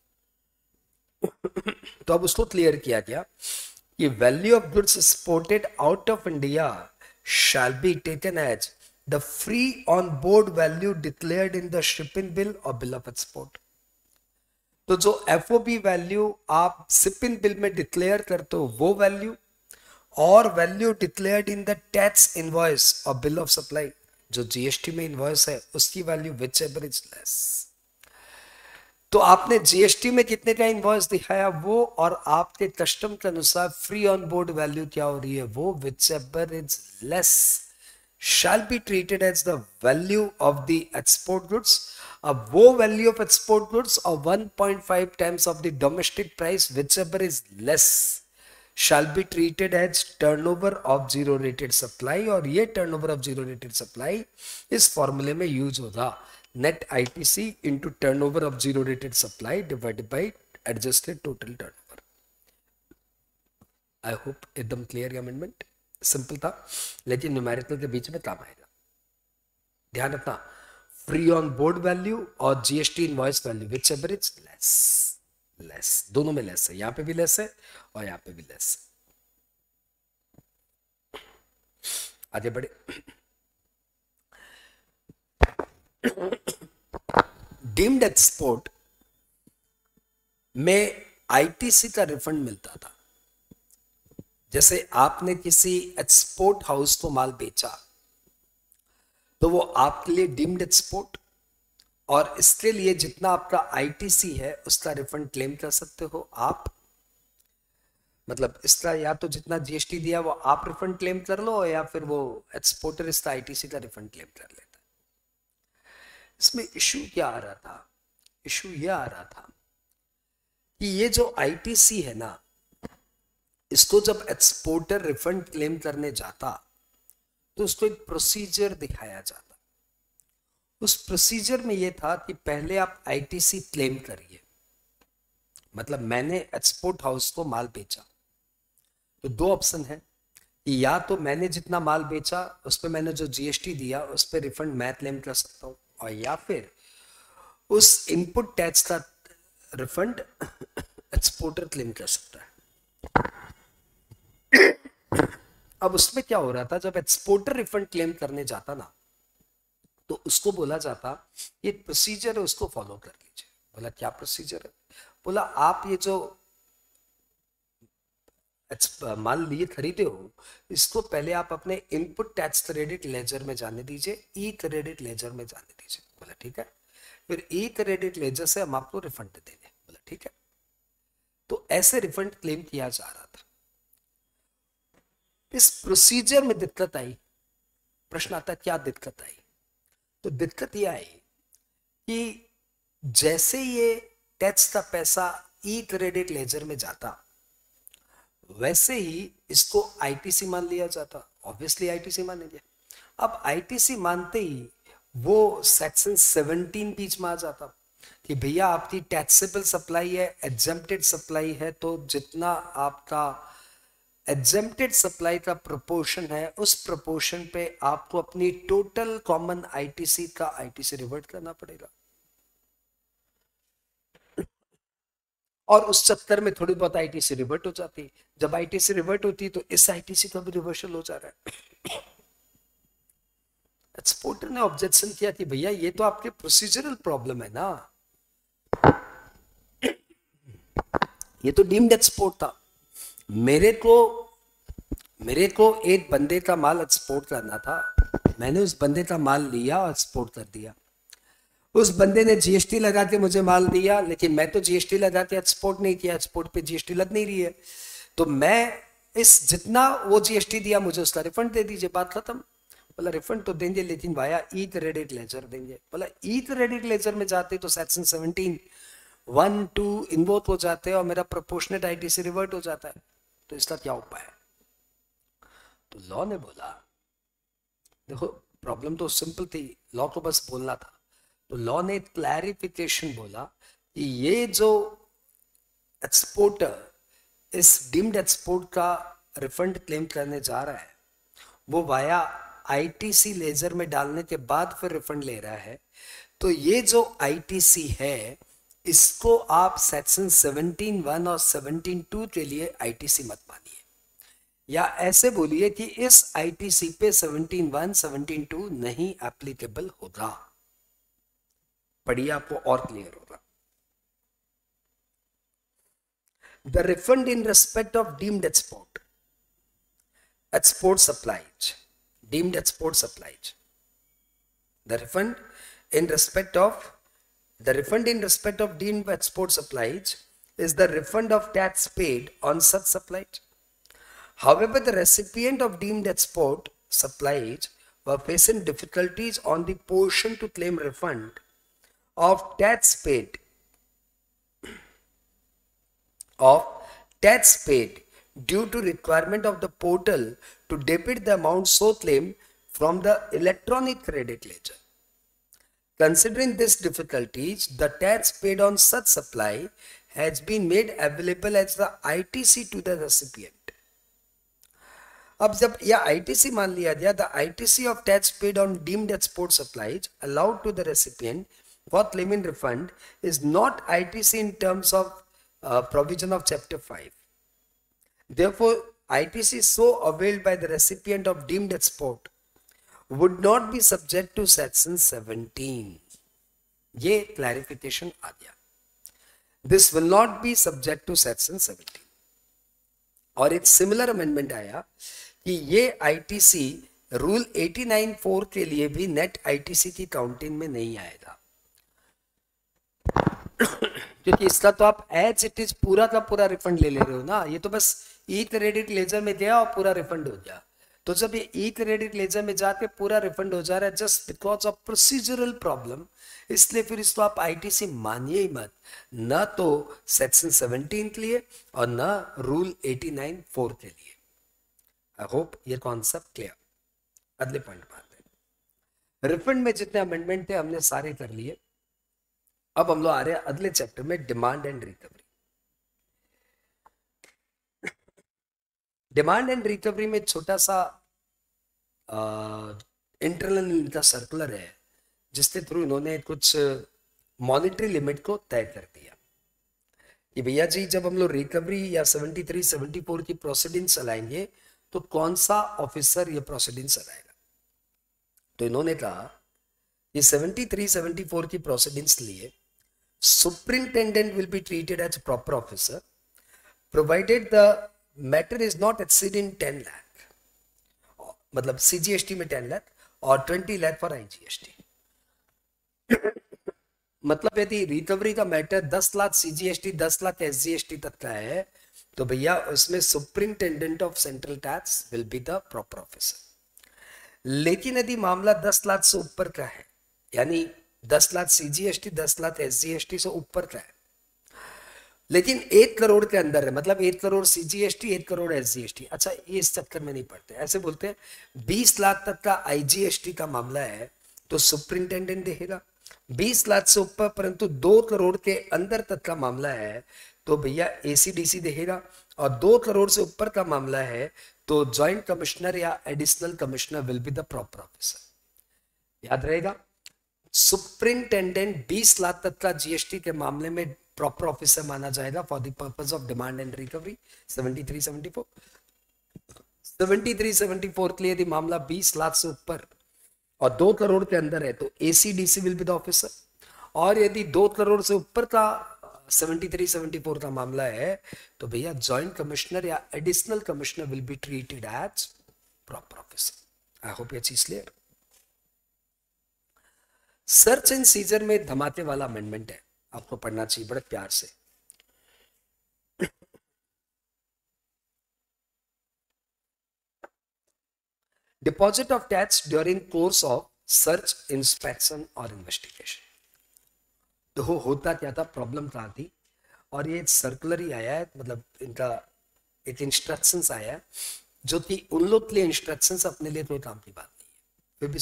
तो अब उसको क्लियर किया गया कि value of goods exported out of India shall be taken as the free on board value declared in the shipping bill or bill of export। तो जो एफओबी वैल्यू आप शिपिंग बिल में डिक्लेयर करते हो वो वैल्यू, और value declared in the tax invoice और bill of supply जो जीएसटी में इनवॉइस है उसकी value whichever is less. तो आपने जीएसटी में कितने का इनवॉइस दिखाया वो, और आपके कस्टम के अनुसार फ्री ऑन बोर्ड वैल्यू क्या हो रही है वो, whichever is less shall be treated as the value of the export goods। अब वो value of export goods और one point five times of the domestic price whichever is less shall be treated as turnover of zero rated supply। और ये turnover of zero rated supply इस फॉर्मूले में use होगा net I T C into turnover of zero rated supply divided by adjusted total turnover। I hope एकदम clear है amendment, simple था लेकिन न्यूमेरिकल के बीच में काम आएगा। ध्यान रखना, फ्री ऑन बोर्ड वैल्यू और GST invoice value whichever is less, less दोनों में लेस है, यहां पे भी लेस है और यहां पे भी लेस है। आगे बढ़े, डीम्ड एक्सपोर्ट में आईटीसी का रिफंड मिलता था। जैसे आपने किसी एक्सपोर्ट हाउस को माल बेचा तो वो आपके लिए डीम्ड एक्सपोर्ट, और इसके लिए जितना आपका आईटीसी है उसका रिफंड क्लेम कर सकते हो आप। मतलब इसका या तो जितना जीएसटी दिया वो आप रिफंड क्लेम कर लो, या फिर वो एक्सपोर्टर इसका आईटीसी का रिफंड क्लेम कर लेता है। इसमें इशू क्या आ रहा था? इशू ये आ रहा था कि ये जो आईटीसी है ना, इसको जब एक्सपोर्टर रिफंड क्लेम करने जाता तो उसको एक प्रोसीजर दिखाया जाता। उस प्रोसीजर में यह था कि पहले आप आईटीसी क्लेम करिए। मतलब मैंने एक्सपोर्ट हाउस को माल बेचा तो दो ऑप्शन है कि या तो मैंने जितना माल बेचा उस पर मैंने जो जीएसटी दिया उस पर रिफंड मैं क्लेम कर सकता हूं, और या फिर उस इनपुट टैक्स का रिफंड एक्सपोर्टर क्लेम कर सकता है। अब उसमें क्या हो रहा था, जब एक्सपोर्टर रिफंड क्लेम करने जाता ना तो उसको बोला जाता ये प्रोसीजर है उसको फॉलो कर लीजिए। बोला क्या प्रोसीजर है? बोला आप ये जो माल लिए खरीदे हो इसको पहले आप अपने इनपुट टैक्स क्रेडिट लेजर में जाने दीजिए, ई क्रेडिट लेजर में जाने दीजिए। बोला ठीक है, फिर ई क्रेडिट लेजर से हम आपको रिफंड देंगे। बोला ठीक है। तो ऐसे रिफंड क्लेम किया जा रहा था। इस प्रोसीजर में दिक्कत आई। प्रश्न आता है क्या दिक्कत आई? तो दिक्कत यह आई कि जैसे ये टैक्स का पैसा ई क्रेडिट लेजर में जाता वैसे ही इसको आईटीसी मान लिया जाता। ऑब्वियसली आईटीसी मानेंगे। अब आईटीसी मानते ही वो सेक्शन सेवनटीन बीच में आ जाता कि भैया आपकी टैक्सेबल सप्लाई है, एग्जेम्प्टेड सप्लाई है, तो जितना आपका एग्जेम्प्टेड सप्लाई का प्रोपोर्शन है उस प्रोपोर्शन पे आपको अपनी टोटल कॉमन आईटीसी का आईटीसी रिवर्ट करना पड़ेगा। और उस चक्कर में थोड़ी बहुत आईटीसी रिवर्ट हो जाती है। जब आईटीसी रिवर्ट होती है तो इस आईटीसी का भी रिवर्सल हो जा रहा है। एक्सपोर्टर ने ऑब्जेक्शन किया कि भैया ये तो आपके प्रोसीजरल प्रॉब्लम है ना, ये तो डीम्ड एक्सपोर्ट था, मेरे को मेरे को एक बंदे का माल एक्सपोर्ट करना था, मैंने उस बंदे का माल लिया और एक्सपोर्ट कर दिया। उस बंदे ने जीएसटी लगा के मुझे माल दिया, लेकिन मैं तो जीएसटी लगा के एक्सपोर्ट नहीं किया, एक्सपोर्ट पे जीएसटी लग नहीं रही है, तो मैं इस जितना वो जीएसटी दिया मुझे उसका रिफंड दे दीजिए, बात खत्म। बोला रिफंड तो देंगे लेकिन वाया ई क्रेडिट लेजर देंगे। बोला ई क्रेडिट लेजर में जाते तो section seventeen one two invoke हो जाते हैं और मेरा प्रोपोर्शनेट आईटीसी रिवर्ट हो जाता है, तो इसका क्या उपाय है? तो लॉ ने बोला, देखो प्रॉब्लम तो सिंपल थी, लॉ को बस बोलना था। तो लॉ ने क्लैरिफिकेशन बोला कि ये जो एक्सपोर्टर इस डीम्ड एक्सपोर्ट का रिफंड क्लेम करने जा रहा है वो वाया आईटीसी लेजर में डालने के बाद फिर रिफंड ले रहा है, तो ये जो आईटीसी है इसको आप सेक्शन सेवनटीन वन और सेवनटीन टू के लिए आईटीसी मत मानिए, या ऐसे बोलिए कि इस आईटीसी पे सेवनटीन वन सेवनटीन टू नहीं एप्लीकेबल होगा। पढ़िए आपको और क्लियर होगा। The refund in respect of deemed export export supplies, deemed export supplies, the refund in respect of the refund in respect of deemed export supplies is the refund of tax paid on such supplies. However, the recipient of deemed export supplies were facing difficulties on the portion to claim refund of tax paid of tax paid due to requirement of the portal to debit the amount so claimed from the electronic credit ledger. Considering these difficulties, the tax paid on such supply has been made available as the I T C to the recipient. अब जब यह I T C मान लिया गया, the I T C of tax paid on deemed export supplies allowed to the recipient for claiming refund is not I T C in terms of uh, provision of chapter five. Therefore, I T C so availed by the recipient of deemed export would not be subject to section seventeen. ये clarification आ गया. This will not be subject to section seventeen. और एक similar amendment आया कि ये I T C rule eighty nine four के लिए भी नेट I T C की काउंटिंग में नहीं आएगा, क्योंकि इसका तो आप एज इट इज पूरा का पूरा रिफंड ले ले रहे हो ना, ये तो बस ई क्रेडिट लेजर में गया और पूरा रिफंड हो गया। तो जब ये ई क्रेडिट लेजर में जाके पूरा रिफंड हो जा रहा है just because of procedural problem, इसलिए फिर इसको आप आईटीसी मानिए ही मत, ना तो सेक्शन सेवनटीन के लिए और ना रूल एटी नाइन फोर के लिए। आई होप ये कॉन्सेप्ट क्लियर। अगले पॉइंट पर आते हैं। रिफंड में जितने अमेंडमेंट थे हमने सारे कर लिए। अब हम लोग आ रहे हैं अगले चैप्टर में, demand and recovery. Demand and recovery में छोटा सा इंटरनल इनका सर्कुलर है जिसके थ्रू इन्होंने कुछ मॉनिटरी लिमिट को तय कर दिया कि भैया जी जब हम लोग रिकवरी या सेवेंटी थ्री सेवेंटी फोर की प्रोसीडिंग्स चलाएंगे तो कौन सा ऑफिसर ये प्रोसीडिंग्स चलाएगा। तो इन्होंने कहा ये सेवेंटी थ्री सेवेंटी फोर की प्रोसीडिंग्स लिए superintendent will be treated as a proper officer provided the matter is not exceeding ten lakh, मतलब C G S T में टेन लाख और twenty lakh for I G S T। मतलब यदि recovery का matter दस lakh C G S T दस lakh S G S T तक का है तो भैया उसमें superintendent of central tax will be the proper officer. लेकिन यदि मामला दस लाख से ऊपर का है, यानी दस lakh C G S T दस lakh S G S T से ऊपर का है, लेकिन एक करोड़ के अंदर है, मतलब एक crore C G S T एक crore S G S T, अच्छा ये इस चक्कर में नहीं पड़ते, ऐसे बोलते हैं बीस लाख तक का I G S T का मामला है तो सुपरिंटेंडेंट देखेगा। बीस लाख से ऊपर परंतु दो करोड़ के अंदर तक का मामला है तो भैया A C D C देखेगा, और दो करोड़ से ऊपर का मामला है तो ज्वाइंट कमिश्नर या additional commissioner will be the proper officer. याद रहेगा, सुपरिंटेंडेंट बीस लाख तक का जीएसटी के मामले में प्रॉपर ऑफिसर माना जाएगा for the purpose of demand and recovery. Seventy three seventy four seventy three seventy four के लिए यदि मामला बीस लाख से ऊपर और दो करोड़ के अंदर है तो ACDC will be the officer, और यदि दो करोड़ से ऊपर का सेवेंटी थ्री सेवेंटी फोर का मामला है तो भैया जॉइंट कमिश्नर या additional commissioner will be treated as proper officer. I hope ये चीज क्लियर। सर्च एंड सीजर में धमाके वाला अमेंडमेंट है, आपको पढ़ना चाहिए बड़े प्यार से। Deposit of tax during course of search, inspection और इन्वेस्टिगेशन। तो हो, होता क्या था, प्रॉब्लम कहाँ थी, और ये सर्कुलर ही आया है, मतलब इनका एक इंस्ट्रक्शंस आया है जो कि उन लोग के लिए इंस्ट्रक्शंस, अपने लिए कोई काम की बात नहीं है। फिर भी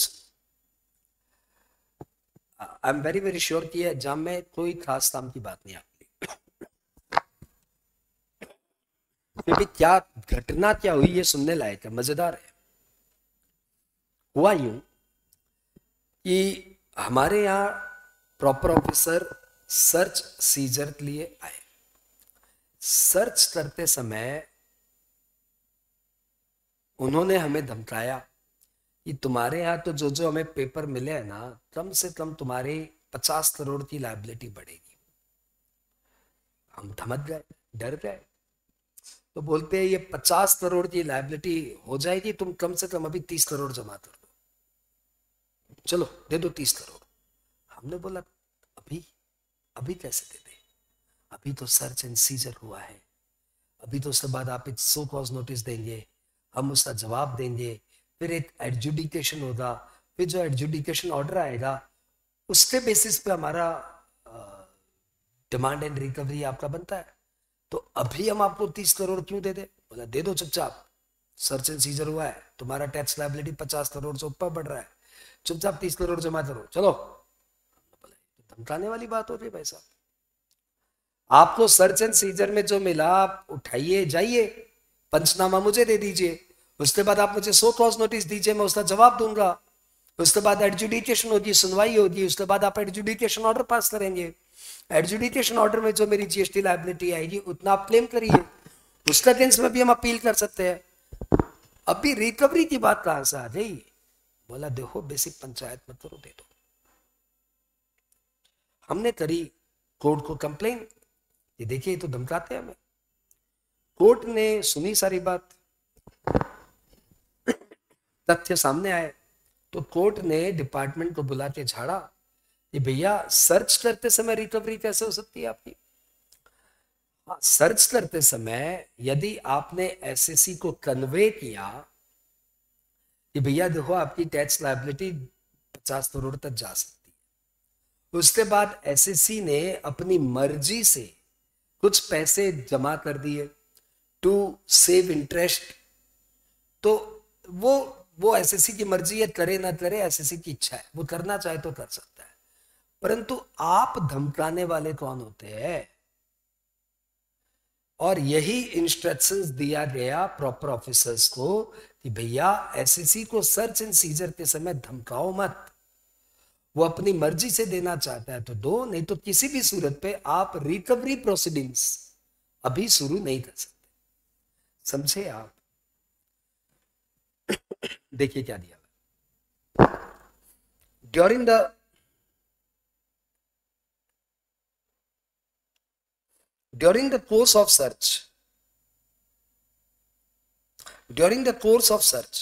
I am very very sure कि एग्जाम में कोई खास काम की बात नहीं आपके लिए। फिर भी क्या घटना क्या हुई ये सुनने लायक है, मजेदार है। हुआ यूं कि हमारे यहाँ प्रॉपर ऑफिसर सर्च सीजर के लिए आए। सर्च करते समय उन्होंने हमें धमकाया कि तुम्हारे यहाँ तो जो जो हमें पेपर मिले हैं ना, कम से कम तुम्हारे पचास करोड़ की लायबिलिटी बढ़ेगी। हम धमक गए, डर गए। तो बोलते हैं ये पचास करोड़ की लायबिलिटी हो जाएगी, तुम कम से कम अभी तीस करोड़ जमा कर दो, चलो दे दो तीस करोड़। हमने बोला अभी अभी कैसे दे दे, अभी तो सर्च एंड सीजर हुआ है, अभी तो उसके बाद आप एक सो कॉज नोटिस देंगे, हम उसका जवाब देंगे, फिर एक एडजुडिकेशन होगा, फिर जो एडजुडिकेशन ऑर्डर आएगा उसके बेसिस पे हमारा डिमांड एंड रिकवरी आपका बनता है। तो अभी हम आपको तीस करोड़ क्यों दे दे? बोला दे दो चुपचाप, सर्च एंड सीजर हुआ है, तुम्हारा टैक्स लायबिलिटी पचास करोड़ से ऊपर बढ़ रहा है, चुपचाप तीस करोड़ जमा करो, चलो। धमकाने वाली बात हो रही है भाई साहब। आपको सर्च एंड सीजर में जो मिला आप उठाइए जाइए, पंचनामा मुझे दे दीजिए, उसके बाद आप मुझे सो कॉज नोटिस दीजिए, मैं उसका जवाब दूंगा, उसके बाद एडजुडिकेशन होगी, सुनवाई होगी, उसके बाद आप एडजुडिकेशन ऑर्डर पास करेंगे। एडजुडिकेशन ऑर्डर में जो मेरी जीएसटी लायबिलिटी आएगी उतना आप क्लेम करिए, उसका केस में भी हम अपील कर सकते हैं। अभी रिकवरी की बात कहां से आ गई? बोला देखो बेसिक पंचायत मत करो, दे दो। हमने करी कोर्ट को कंप्लेन, ये देखिए ये तो धमकाते हैं हमें। कोर्ट ने सुनी सारी बात, तथ्य सामने आए, तो कोर्ट ने डिपार्टमेंट को बुला के झाड़ा कि भैया सर्च करते समय रिकवरी कैसे हो सकती है आपकी? हाँ, सर्च करते समय यदि आपने एसएससी को कन्वे किया कि भैया देखो आपकी टैक्स लायबिलिटी पचास करोड़ तक जा सकती है, उसके बाद एसएससी ने अपनी मर्जी से कुछ पैसे जमा कर दिए टू सेव इंटरेस्ट, तो वो वो एसएससी की मर्जी है, करे ना करे एसएससी की इच्छा है, वो करना चाहे तो कर सकता है। परंतु आप धमकाने वाले कौन होते हैं? और यही इंस्ट्रक्शंस दिया गया प्रॉपर ऑफिसर्स को कि भैया एसएससी को सर्च एंड सीजर के समय धमकाओ मत, वो अपनी मर्जी से देना चाहता है तो दो, नहीं तो किसी भी सूरत पे आप रिकवरी प्रोसीडिंग्स अभी शुरू नहीं कर सकते। समझे आप? देखिए क्या दिया during the during the course of search during the course of search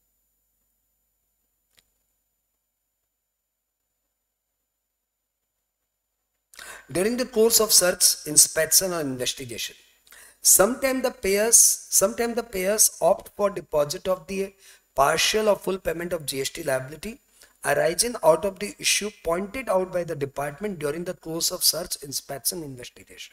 during the course of search, inspection or investigation, sometimes the payers sometimes the payers opt for deposit of the partial or full payment of G S T liability arising out of the issue pointed out by the department during the course of search, inspection, investigation.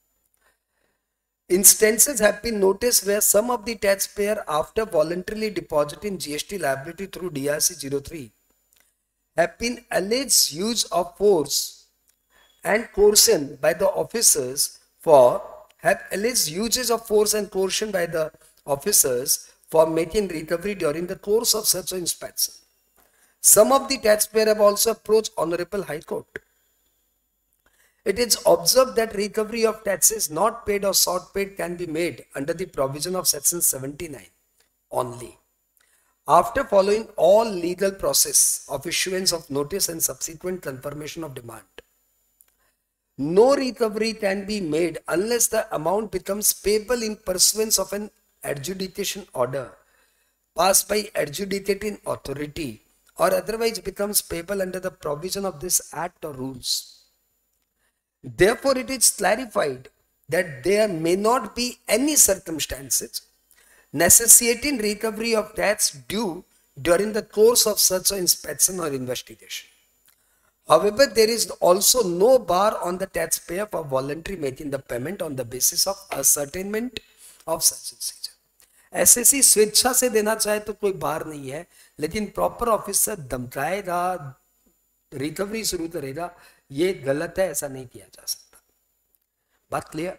Instances have been noticed where some of the taxpayer, after voluntarily depositing G S T liability through D R C zero three, have been alleged use of force and coercion by the officers for have alleged uses of force and coercion by the officers for making recovery during the course of such an inspection. Some of the taxpayer have also approached Honorable High Court It is observed that recovery of taxes not paid or sought paid can be made under the provision of section seventy-nine only after following all legal process of issuance of notice and subsequent confirmation of demand. No recovery can be made unless the amount becomes payable in pursuance of an adjudication order passed by adjudicating authority or otherwise becomes payable under the provision of this act or rules. Therefore, it is clarified that there may not be any circumstances necessitating recovery of tax due during the course of such an inspection or investigation. However, there is also no bar on the taxpayer for voluntarily making the payment on the basis of ascertainment of such procedure. SSC स्वेच्छा से देना चाहे तो कोई बार नहीं है, लेकिन proper officer धमकाएगा, recovery शुरू करेगा, ये गलत है, ऐसा नहीं किया जा सकता। बात क्लियर?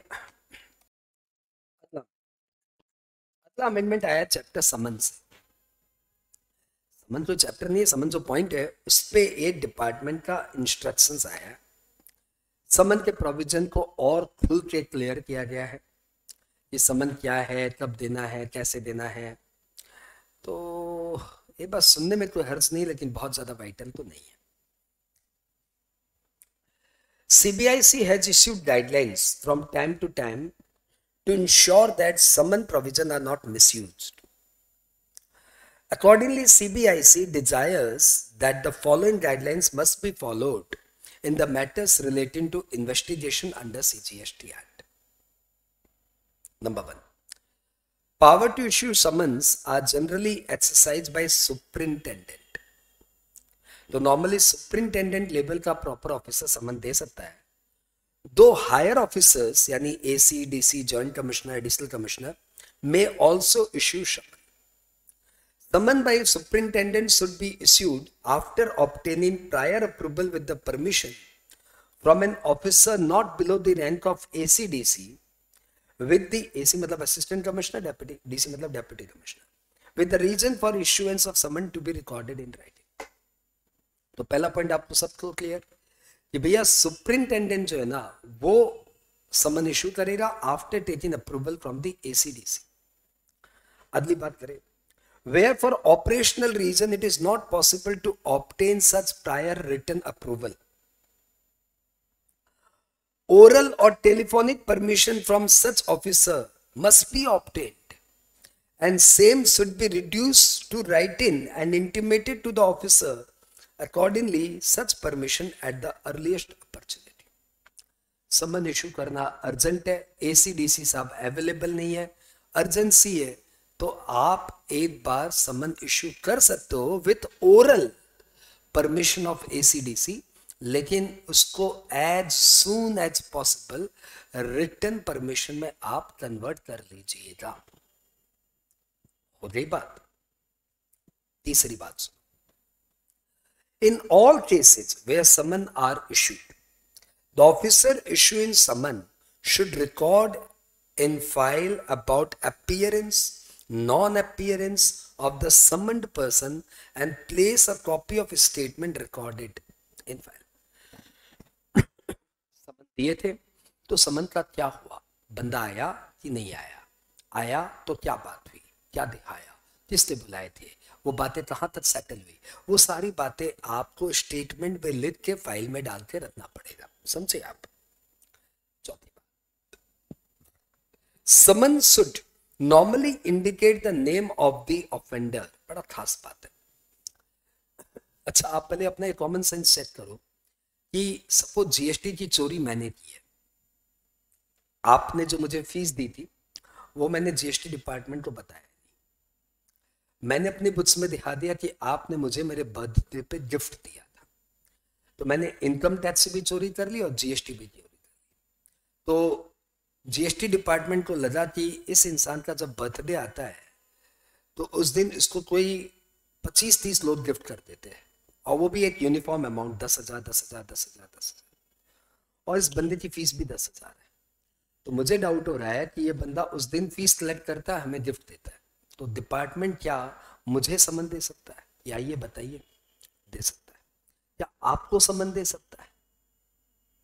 अगला अमेंडमेंट आया चैप्टर समन से। समन तो चैप्टर नहीं है, समन जो पॉइंट है उस पे एक डिपार्टमेंट का इंस्ट्रक्शंस आया है। समन के प्रोविजन को और खुल के क्लियर किया गया है कि समन क्या है, कब देना है, कैसे देना है। तो ये बात सुनने में कोई हर्ज नहीं, लेकिन बहुत ज्यादा वाइटल तो नहीं है। C B I C has issued guidelines from time to time to ensure that summon provision are not misused. Accordingly, C B I C desires that the following guidelines must be followed in the matters relating to investigation under C G S T Act. Number one, power to issue summons are generally exercised by superintendent. तो normally superintendent level का proper officer summon दे सकता है। दो higher officers यानी AC, DC, joint commissioner, additional commissioner may also issue summon. Summon by superintendent should be issued after obtaining prior approval with the permission from an officer not below the rank of A C D C with the A C मतलब assistant commissioner, deputy D C मतलब deputy commissioner, with the reason for issuance of summon to be recorded in writing. तो पहला point आपको सबको clear कि भैया superintendent जो है ना वो समन इशू करेगा after taking approval from the ACDC. अगली बात करें, where for operational reason it is not possible to obtain such prior written approval, oral और telephonic permission from such officer must be obtained and same should be reduced to writing and intimated to the officer accordingly such permission at the earliest opportunity. Summon issue करना urgent है, ACDC साहब available नहीं है, urgency है, तो आप एक बार समन issue कर सकते हो with oral permission of ACDC, लेकिन उसको as soon as possible written permission में आप कन्वर्ट कर लीजिएगा। हो गई बात। तीसरी बात सुनो, in all cases where summon are issued, the officer issuing summon should record in file about appearance, non-appearance of the summoned person and place a copy of statement recorded in file. समन दिए थे तो समन का क्या हुआ, बंदा आया कि नहीं आया, आया तो क्या बात हुई, क्या दिखाया, किसने बुलाए थे, वो बातें कहां तक सेटल हुई, वो सारी बातें आपको स्टेटमेंट में लिख के फाइल में डाल के रखना पड़ेगा। समझे आप? चौथी बात, summon should normally indicate the name of the offender. बड़ा खास बात है। अच्छा, आप पहले अपना एक कॉमन सेंस सेट करो कि सपोज जीएसटी की चोरी मैंने की है, आपने जो मुझे फीस दी थी वो मैंने जीएसटी डिपार्टमेंट को बताया, मैंने अपनी बुक्स में दिखा दिया कि आपने मुझे मेरे बर्थडे पे गिफ्ट दिया था, तो मैंने इनकम टैक्स भी चोरी कर ली और जीएसटी भी चोरी कर ली। तो जीएसटी डिपार्टमेंट को लगा कि इस इंसान का जब बर्थडे आता है तो उस दिन इसको कोई पच्चीस तीस लोग गिफ्ट कर देते हैं, और वो भी एक यूनिफॉर्म अमाउंट, दस हजार दस हजार दस हजार दस हजार और इस बंदे की फीस भी दस हजार है। तो मुझे डाउट हो रहा है कि ये बंदा उस दिन फीस कलेक्ट करता है, हमें गिफ्ट देता है, तो डिपार्टमेंट क्या मुझे समन दे सकता है? या ये बताइए, दे सकता है? क्या आपको समन दे सकता है?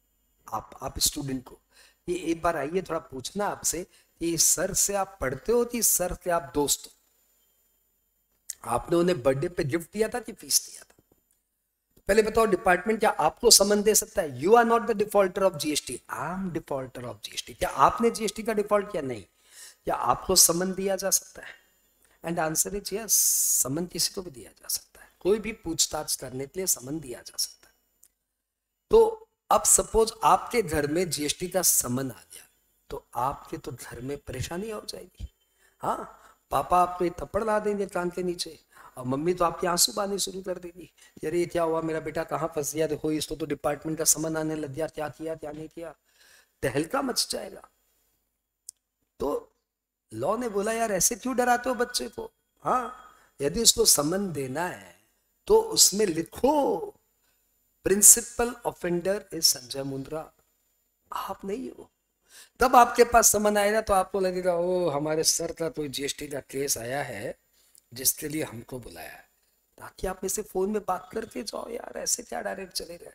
आप आप स्टूडेंट को ये एक बार आइए थोड़ा पूछना आपसे कि सर से आप पढ़ते हो कि सर के आप दोस्त हो? आपने उन्हें बर्थडे पे गिफ्ट दिया था कि फीस दिया था? पहले बताओ डिपार्टमेंट क्या आपको समन दे सकता है? You are not the defaulter of GST, I am defaulter of GST. क्या आपने जीएसटी का डिफॉल्ट किया? नहीं। क्या आपको समन दिया जा सकता है? And answer is yes, summon किसी को भी दिया जा सकता है, कोई भी पूछताछ करने के लिए समन दिया जा सकता है। तो अब सपोज आपके घर में जीएसटी का समन आ गया तो आपके तो घर में परेशानी हो जाएगी। हाँ, पापा आपको एक थप्पड़ ला देंगे कान के नीचे और मम्मी तो आपके आंसू बहाने शुरू कर देगी, अरे क्या हुआ, मेरा बेटा कहाँ फंस गया, देखो इसको तो डिपार्टमेंट का समन आने लग गया, क्या किया क्या नहीं किया, तहलका मच जाएगा। तो लॉ ने बोला यार ऐसे क्यों डराते हो बच्चे को? हाँ, यदि उसको समन देना है तो उसमें लिखो principal offender is Sanjay Mundra, आप नहीं हो। तब आपके पास समन आएगा तो आपको लगेगा ओ हमारे सर का कोई जीएसटी का केस आया है जिसके लिए हमको बुलाया है, ताकि आप में से फोन में बात करके जाओ यार, ऐसे क्या डायरेक्ट चले गए।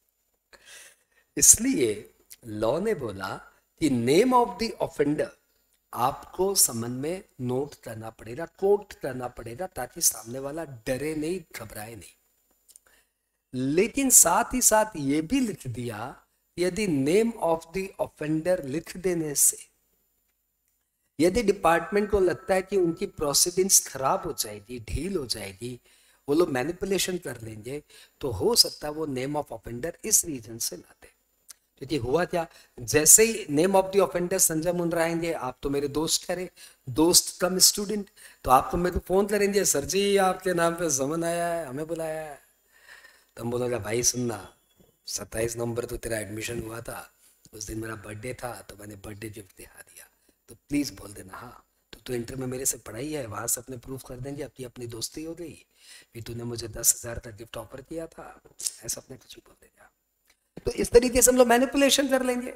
इसलिए लॉ ने बोला कि नेम ऑफ द ऑफेंडर आपको समन में नोट करना पड़ेगा, कोट करना पड़ेगा, ताकि सामने वाला डरे नहीं, घबराए नहीं। लेकिन साथ ही साथ ये भी लिख दिया यदि नेम ऑफ द ऑफेंडर लिख देने से यदि डिपार्टमेंट को लगता है कि उनकी प्रोसीडिंग्स खराब हो जाएगी, ढील हो जाएगी, वो लोग मैनिपुलेशन कर लेंगे, तो हो सकता है वो नेम ऑफ ऑफेंडर इस रीजन से ना दे। क्योंकि हुआ क्या, जैसे ही name of the offender Sanjay Mundra आएंगे, आप तो मेरे दोस्त ठहरे, दोस्त कम स्टूडेंट, तो आप तो मेरे को फोन करेंगे, सर जी आपके नाम पे समन आया है, हमें बुलाया है। तो हम बोलेगा भाई सुनना, सत्ताईस नवंबर तो तेरा एडमिशन हुआ था, उस दिन मेरा बर्थडे था तो मैंने बर्थडे गिफ्ट दिखा दिया, तो प्लीज बोल देना हाँ तो तू इंटर में मेरे से पढ़ाई है, वहां से अपने प्रूफ कर देंगे, आपकी अपनी दोस्ती हो गई, फिर तूने मुझे दस हजार का गिफ्ट ऑफर किया था, ऐसा अपने कुछ बोल देगा। तो इस तरीके से हम लोग मैनिपुलेशन कर लेंगे।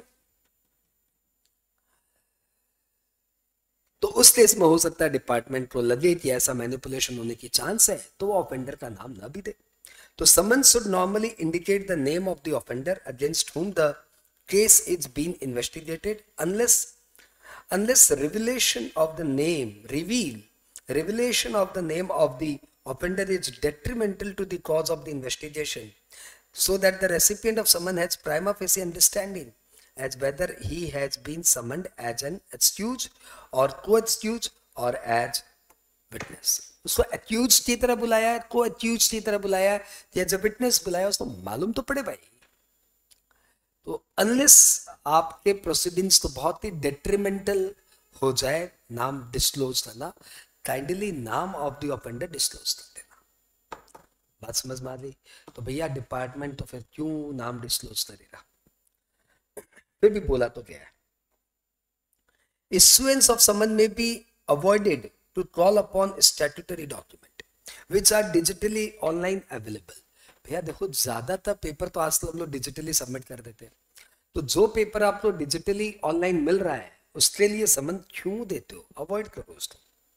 तो उस केस में हो सकता है डिपार्टमेंट को लगे कि ऐसा मैनिपुलेशन होने की चांस है, तो वो ऑफेंडर का नाम ना भी दे। तो summons should normally indicate the name of the offender against whom the case is being investigated, unless unless revelation of the name reveal revelation of the name of the offender is detrimental to the cause of the investigation, so that the recipient of summons has prima facie understanding as whether he has been summoned as an accused or co-accused or as witness। उसको accuse की तरह बुलाया है, को accused की तरह बुलाया है, या जब विटनेस बुलाया उसको मालूम तो पड़े भाई। तो अनलेस आपके प्रोसीडिंग्स तो बहुत ही डेट्रीमेंटल हो जाए नाम डिस्क्लोज करना, काइंडली नाम ऑफ द ऑफेंडर डिस्क्लोज कर देना। बात समझ में आ गई? तो भैया डिपार्टमेंट तो फिर क्यों नाम डिस्क्लोज करेगा? फिर भी बोला तो क्या है, issuance of summons may be avoided to call upon statutory document which are digitally online available। भैया देखो ज्यादातर पेपर तो आजकल हम लोग डिजिटली सबमिट कर देते हैं, तो जो पेपर आपको डिजिटली ऑनलाइन मिल रहा है उसके लिए समन क्यों देते हो? अवॉइड करो उसको।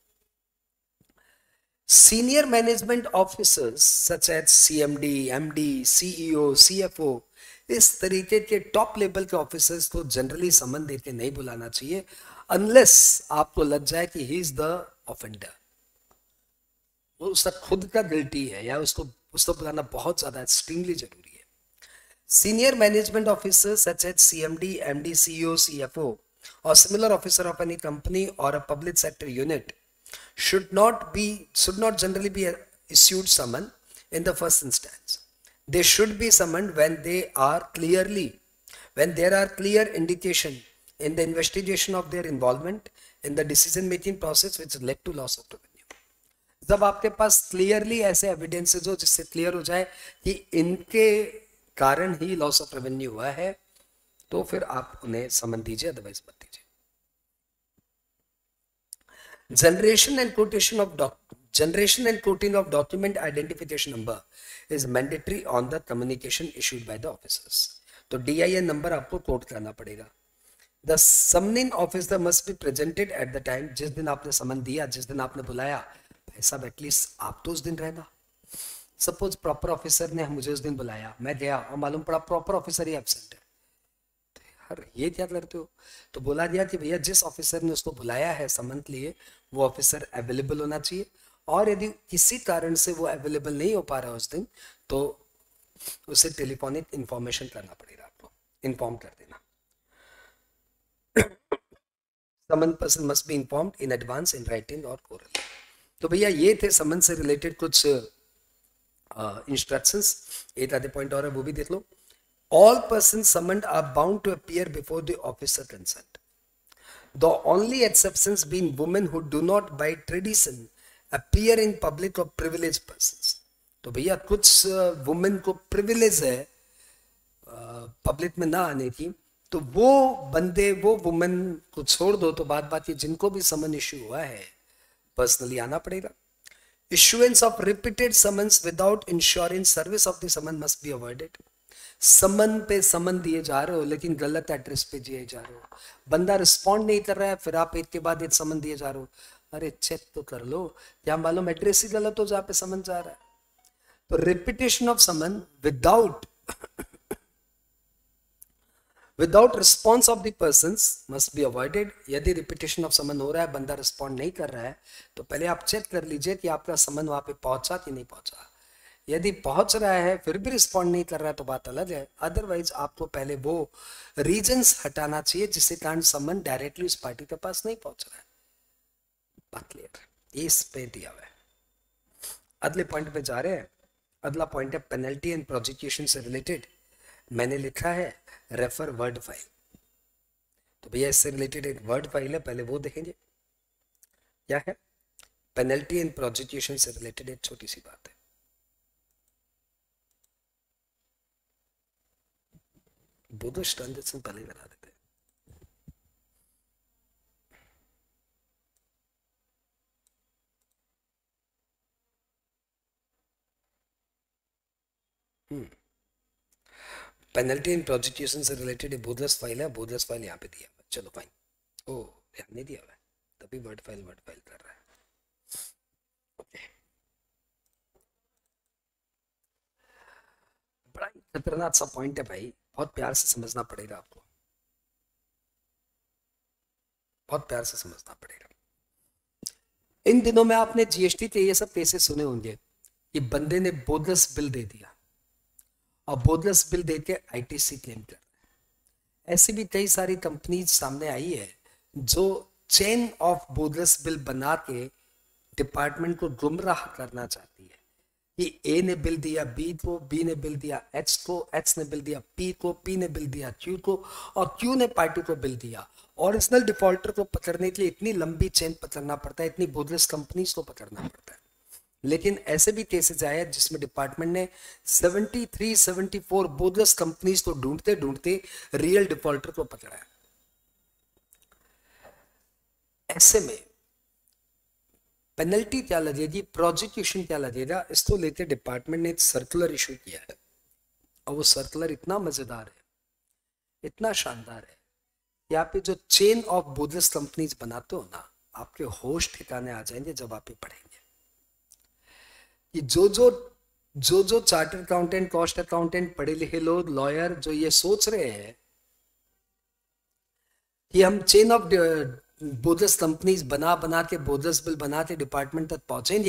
Senior management officers such as CMD, MD, CEO, CFO, इस तरीके के टॉप लेवल के ऑफिसर्स को जनरली समन देके नहीं बुलाना चाहिए अनलेस आपको लग जाए कि ही इज द ऑफेंडर, वो उसका खुद का गिल्टी है, या उसको उसको बुलाना बहुत ज्यादा एक्सट्रीमली जरूरी है। Senior management officer such as CMD, MD, CEO, CFO और similar officer of any company और a public sector unit should not be should not generally be issued summon in the first instance. They should be summoned when they are clearly when there are clear indication in the investigation of their involvement in the decision making process which led to loss of revenue। जब आपके पास clearly ऐसे evidences हो जिससे clear हो जाए कि इनके कारण ही लॉस ऑफ रेवेन्यू हुआ है, तो फिर आप उन्हें समन दीजिए, अदरवाइज मत दीजिए। Generation and quotation of doc generation and quoting of document identification number is mandatory on the communication issued by the officers। तो D I N नंबर आपको कोट करना पड़ेगा। The summoning officer must be presented at the time, जिस दिन आपने समन दिया, जिस दिन आपने बुलाया, भाई साहब एटलीस्ट आप तो उस दिन रहना। सपोज प्रॉपर ऑफिसर ने मुझे उस दिन बुलाया, मैं गया और मालूम पड़ा प्रॉपर ऑफिसर ही एब्सेंट है, हर ये क्या करते हो? तो बोला दिया कि भैया जिस ऑफिसर ने उसको बुलाया है समन लिए वो ऑफिसर अवेलेबल होना चाहिए, और यदि किसी कारण से वो अवेलेबल नहीं हो पा रहा उस दिन तो उसे टेलीफोनिक इंफॉर्मेशन करना पड़ेगा, आपको इन्फॉर्म कर देना। Summon person must be informed in advance in writing और ओरल। तो भैया ये थे समन से रिलेटेड कुछ इंस्ट्रक्शंस। uh, एक आधे पॉइंट और है वो भी देख लो। All persons summoned are bound to appear before the officer concerned. The only exceptions being women who do not by tradition appear in public or privileged persons. तो भैया कुछ वुमेन को प्रिविलेज है पब्लिक में ना आने की, तो वो बंदे वो वुमेन को छोड़ दो, तो बात बात ये जिनको भी समन इश्यू हुआ है पर्सनली आना पड़ेगा। Issuance of repeated summons without ensuring service of the summon must be avoided. समन पे समन दिए जा रहे हो लेकिन गलत एड्रेस पे दिए जा रहे हो, बंदा रिस्पॉन्ड नहीं कर रहा है, फिर आप एक के बाद एक समन दिए जा रहे हो। अरे चेक तो कर लो, क्या मालूम एड्रेस ही गलत हो जहाँ पे समन जा रहा है। तो repetition of summon without without response of the persons must be avoided. यदि रिपीटेशन ऑफ समन हो रहा है, बंदा रिस्पॉन्ड नहीं कर रहा है, तो पहले आप चेक कर लीजिए कि आपका समन वहां पे पहुंचा कि नहीं पहुंचा। यदि पहुंच रहा है फिर भी रिस्पॉन्ड नहीं कर रहा है तो बात अलग है, अदरवाइज आपको पहले वो रीजंस हटाना चाहिए जिससे कारण समन डायरेक्टली उस पार्टी के पास नहीं पहुंच रहा है। बात क्लियर? इस पे दिया हुआ है। अगले पॉइंट पे जा रहे हैं। अगला पॉइंट है पेनल्टी एंड प्रोसिक्यूशन से रिलेटेड। मैंने लिखा है रेफर वर्ड फाइल। तो भैया इससे रिलेटेड एक वर्ड फाइल है, पहले वो देखेंगे क्या है। पेनल्टी एंड प्रोसिक्यूशन से रिलेटेड एक छोटी सी बात है। बोधोश ट्रांजेक्शन पहले करा देते हैं। पेनल्टी एंड प्रोसिक्यूशन से रिलेटेड बोधलेस फाइल है, बोधलेस फाइल यहाँ पे दिया हुआ है। चलो फाइन, ओ ध्यान नहीं दिया हुआ है तभी वर्ड फाइल वर्ड फाइल कर रहा है। ओके, बड़ा खतरनाक सा पॉइंट है भाई, बहुत प्यार से समझना पड़ेगा आपको, बहुत प्यार से समझना पड़ेगा। इन दिनों में आपने जीएसटी के ये सब केसेस सुने होंगे कि बंदे ने बोगस बिल दे दिया और बोगस बिल देके आईटीसी क्लेम कर रहा है। ऐसी भी कई सारी कंपनीज सामने आई है जो चेन ऑफ बोगस बिल बना के डिपार्टमेंट को गुमराह करना चाहती है कि ए ने बिल दिया बी को, बी ने बिल दिया एच को, एच ने बिल दिया पी को, पी ने बिल दिया क्यू को, और क्यू ने पार्टी को बिल दिया। ओरिजिनल डिफॉल्टर को पकड़ने के लिए इतनी लंबी चेन पकड़ना पड़ता है, इतनी बोगस कंपनीज को पकड़ना पड़ता है। लेकिन ऐसे भी केसेस आए जिसमें डिपार्टमेंट ने तिहत्तर, चौहत्तर बोगस कंपनीज को ढूंढते ढूंढते रियल डिफॉल्टर को पकड़ा है। ऐसे में पेनल्टी क्या लगेगी, प्रोसिक्यूशन क्या लगेगा, इसको लेकर डिपार्टमेंट ने एक सर्कुलर इशू किया है। और वो सर्कुलर इतना मजेदार है, इतना शानदार है कि आप जो चेन ऑफ बोगस कंपनीज बनाते हो ना, आपके होश ठिकाने आ जाएंगे जब आप ये पढ़ेंगे कि जो जो जो जो चार्टर्ड अकाउंटेंट, कॉस्ट अकाउंटेंट, पढ़े लिखे लोग, लॉयर जो ये सोच रहे हैं कि हम चेन ऑफ बोगस कंपनीज बना बना के बोगस बिल बना के डिपार्टमेंट तक पहुंचेंगे,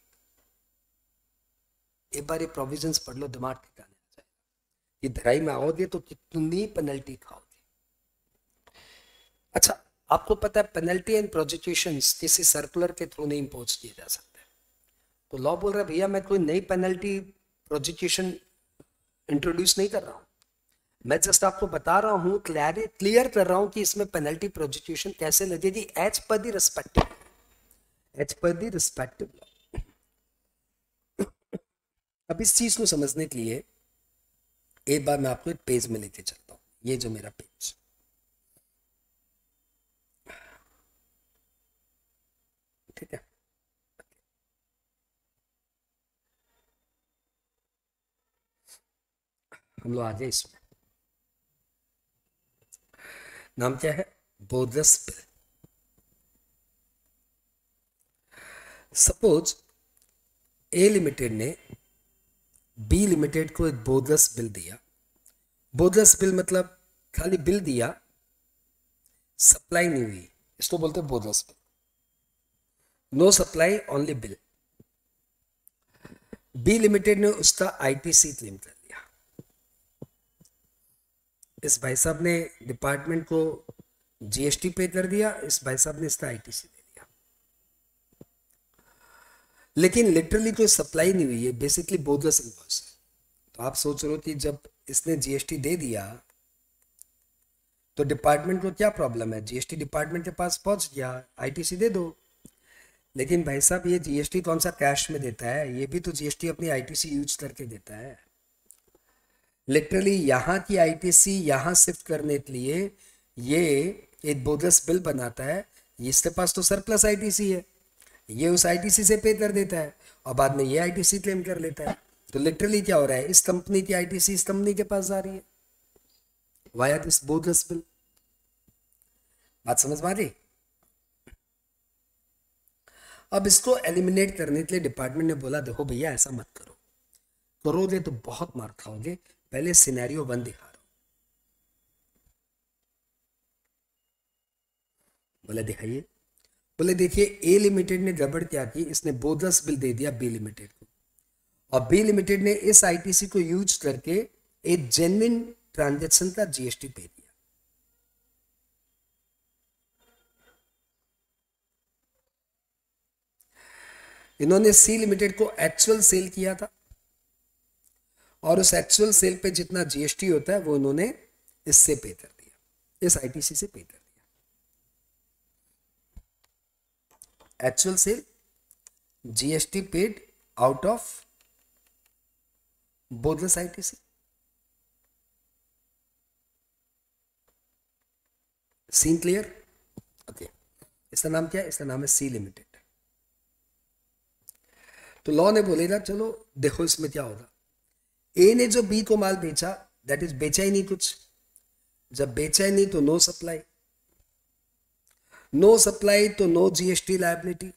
एक बार ये प्रोविजंस पढ़ लो, दिमाग ठिकाने आ जाएगा। ये धराई में आओगे तो कितनी पेनल्टी खाओगे। अच्छा, आपको पता है पेनल्टी एंड प्रोसिक्यूशन किसी सर्कुलर के थ्रू नहीं इम्पोज किए जा सकते। तो लॉ बोल रहा है भैया मैं कोई नई पेनल्टी प्रोसिक्यूशन इंट्रोड्यूस नहीं कर रहा हूं, मैं जस्ट आपको बता रहा हूं, क्लियर क्लियर कर रहा हूं कि इसमें पेनल्टी प्रोसिक्यूशन कैसे लगेगी as per the respective as per the respective law. अब इस चीज को समझने के लिए एक बार मैं आपको एक पेज में लेके चलता हूं। ये जो मेरा पेज, ठीक है, हम लोग आगे इसमें, नाम क्या है, bogus bill. Suppose A limited ने बी लिमिटेड को एक बोगस बिल दिया। बोगस बिल मतलब खाली बिल दिया, सप्लाई नहीं हुई, इसको बोलते हैं bogus bill. No supply only bill. B limited ने उसका आईटीसी क्लेम कर लिया। इस भाई साहब ने डिपार्टमेंट को जीएसटी पे कर दिया, इस भाई साहब ने इसका आईटीसी दे दिया, लेकिन लिटरली कोई सप्लाई नहीं हुई है, बेसिकली बोगस इनवॉइस है। तो आप सोच रहे हो कि जब इसने जीएसटी दे दिया तो डिपार्टमेंट को क्या प्रॉब्लम है, जीएसटी डिपार्टमेंट के पास पहुंच गया, आईटीसी दे दो। लेकिन भाई साहब ये जीएसटी कौन सा कैश में देता है, ये भी तो जीएसटी अपनी आईटीसी यूज करके देता है। लिटरली यहाँ की आईटीसी यहाँ शिफ्ट करने के लिए ये एक बोगस बिल बनाता है, इसके पास तो सरप्लस आईटीसी है, ये उस आईटीसी से पे कर देता है और बाद में ये आईटीसी क्लेम कर लेता है। तो लिटरली क्या हो रहा है, इस कंपनी की आईटीसी इस कंपनी के पास जा रही है वाया दिस बोगस बिल। बात समझ में आ रही? अब इसको एलिमिनेट करने के लिए डिपार्टमेंट ने बोला देखो भैया ऐसा मत करो, करोगे तो बहुत मार खाओगे, पहले सिनेरियो वन दिखा रहा हूं। बोले दिखाइए। बोले देखिए ए लिमिटेड ने गड़बड़ क्या की, इसने बोगस बिल दे दिया बी लिमिटेड को, और बी लिमिटेड ने इस आईटीसी को यूज करके एक जेन्युइन ट्रांजैक्शन का जीएसटी पे दिया। इन्होंने सी लिमिटेड को एक्चुअल सेल किया था और उस एक्चुअल सेल पे जितना जीएसटी होता है वो इन्होंने इससे पे कर दिया, इस आईटीसी से पे कर दिया। Actual sale GST paid out of bogus ITC. Scene clear? Okay, इसका नाम क्या है? इसका नाम है सी लिमिटेड। तो लॉ ने बोलेगा चलो देखो इसमें क्या होगा। ए ने जो बी को माल बेचा, दैट इज बेचा ही नहीं कुछ, जब बेचा ही नहीं तो नो सप्लाई, नो सप्लाई तो no GST liability,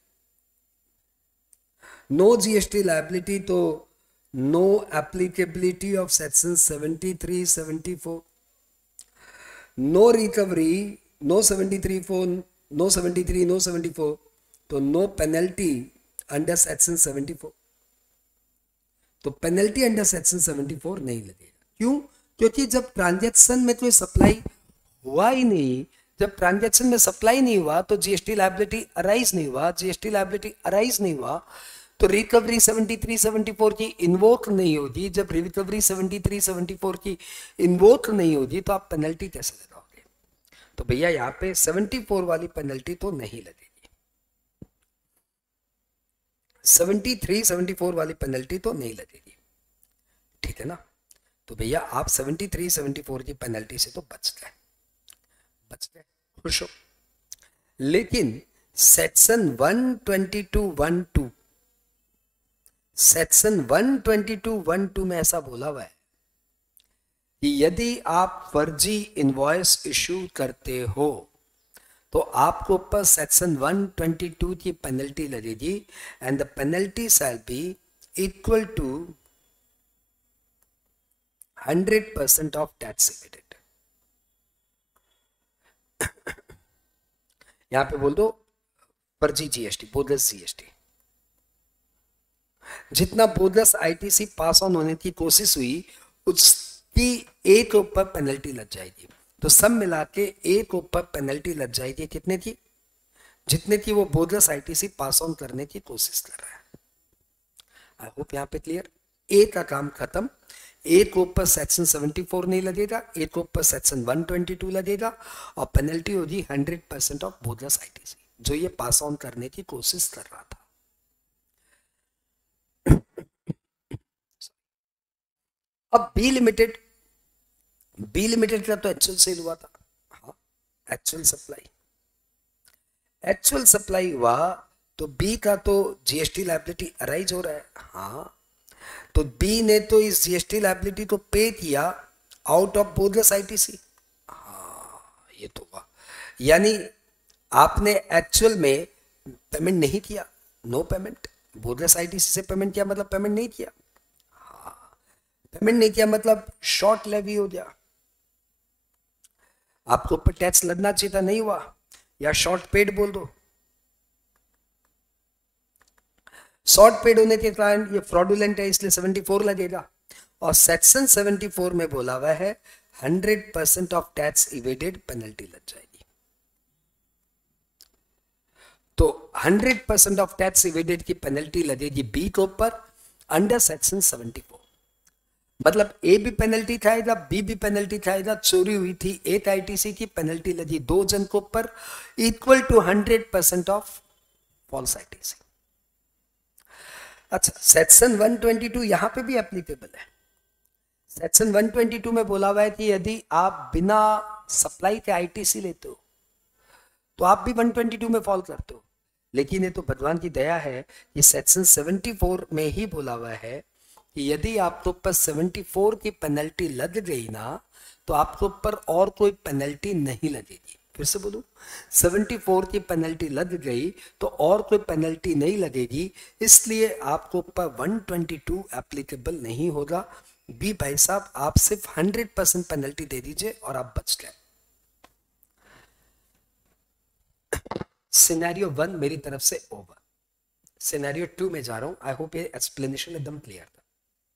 no GST liability तो no applicability of section seventy three seventy four, no recovery, no seventy three four, no seventy three, no seventy four, तो no penalty under section seventy four. तो penalty under section seventy four नहीं लगेगा। क्यों? क्योंकि जब transaction में कोई supply हुआ ही नहीं, जब ट्रांजैक्शन में सप्लाई नहीं हुआ तो जीएसटी लायबिलिटी अराइज नहीं हुआ, जीएसटी लायबिलिटी अराइज नहीं हुआ तो recovery seventy three seventy four की इन्वोक नहीं होगी। जब recovery seventy three seventy four की इन्वोक नहीं होगी तो आप पेनल्टी कैसे लगाओगे? तो भैया यहाँ पे सेवेंटी फोर वाली पेनल्टी तो नहीं लगेगी, सेवेंटी थ्री सेवेंटी फोर वाली पेनल्टी तो नहीं लगेगी, ठीक है ना? तो भैया आप सेवेंटी थ्री सेवेंटी फोर की पेनल्टी से तो बच गए, बच गए, खुश हो। लेकिन section one twenty two one two, section one twenty two one two में ऐसा बोला हुआ है कि यदि आप फर्जी इनवॉइस इशू करते हो तो आपको ऊपर सेक्शन वन ट्वेंटी टू की पेनल्टी लगेगी and the penalty shall be equal to hundred percent of tax limited. यहां पे बोल दो फर्जी जीएसटी, बोगस जीएसटी। जितना बोगस आईटीसी पास ऑन होने की कोशिश हुई उसकी एक ऊपर पेनल्टी लग जाएगी। तो सब मिला के एक ऊपर पेनल्टी लग जाएगी कितने की? जितने की वो बोगस आईटीसी पास ऑन करने की कोशिश कर रहा है। आई होप यहां पे क्लियर। ए का काम खत्म, एक ऊपर सेक्शन सेवेंटी फोर नहीं लगेगा, एक ऊपर सेक्शन वन ट्वेंटी टू लगेगा और पेनल्टी होगी hundred percent of bogus ITC जो ये पास ऑन करने की कोशिश कर रहा था। अब बी लिमिटेड, बी लिमिटेड का तो एक्चुअल सेल हुआ था, हाँ एक्चुअल सप्लाई, एक्चुअल सप्लाई हुआ तो बी का तो जीएसटी लायबिलिटी अराइज हो रहा है, हाँ तो बी ने तो इस जीएसटी लायबिलिटी को पे किया आउट ऑफ बोगस आईटीसी, हाँ ये तो हुआ। यानी आपने एक्चुअल में पेमेंट नहीं किया, नो पेमेंट, बोगस आईटीसी से पेमेंट किया मतलब पेमेंट नहीं किया, हाँ पेमेंट नहीं किया मतलब शॉर्ट लेवी हो गया, आपके ऊपर टैक्स लगना चाहिए था, नहीं हुआ, या शॉर्ट पेड बोल दो। शॉर्ट पेड होने के कारण ये फ्रॉडुलेंट है, इसलिए सेवेंटी फोर लगेगा। और सेक्शन सेवेंटी फोर में बोला हुआ है hundred percent of tax evaded penalty लग जाएगी। तो hundred percent of tax evaded की पेनल्टी लगेगी बी के ऊपर अंडर सेक्शन सेवेंटी फोर। मतलब ए भी पेनल्टी खाएगा, बी भी पेनल्टी खाएगा, चोरी हुई थी एक आईटीसी की, पेनल्टी लगी दो जन के ऊपर, equal to hundred percent of false ITC. अच्छा, सेक्शन वन ट्वेंटी टू यहां पे भी एप्लीकेबल है। सेक्शन वन ट्वेंटी टू में बोला हुआ है कि यदि आप बिना सप्लाई के आईटीसी लेते हो तो आप भी वन ट्वेंटी टू में फॉल करते हो। लेकिन ये तो भगवान की दया है कि सेक्शन सेवेंटी फोर में ही बोला हुआ है कि यदि आपके ऊपर सेवेंटी फोर की पेनल्टी लग गई ना, तो आपके ऊपर और कोई पेनल्टी नहीं लगेगी। फिर से बोलूं, सेवेंटी फोर की पेनल्टी लग गई तो और कोई पेनल्टी नहीं लगेगी, इसलिए आपको ऊपर वन ट्वेंटी टू एप्लीकेबल नहीं होगा। बी भाई साहब, आप सिर्फ हंड्रेड परसेंट पेनल्टी दे दीजिए और आप बच गए। सिनेरियो वन मेरी तरफ से ओवर। सिनेरियो टू में जा रहा हूं। आई होप ये एक्सप्लेनेशन एकदम क्लियर था।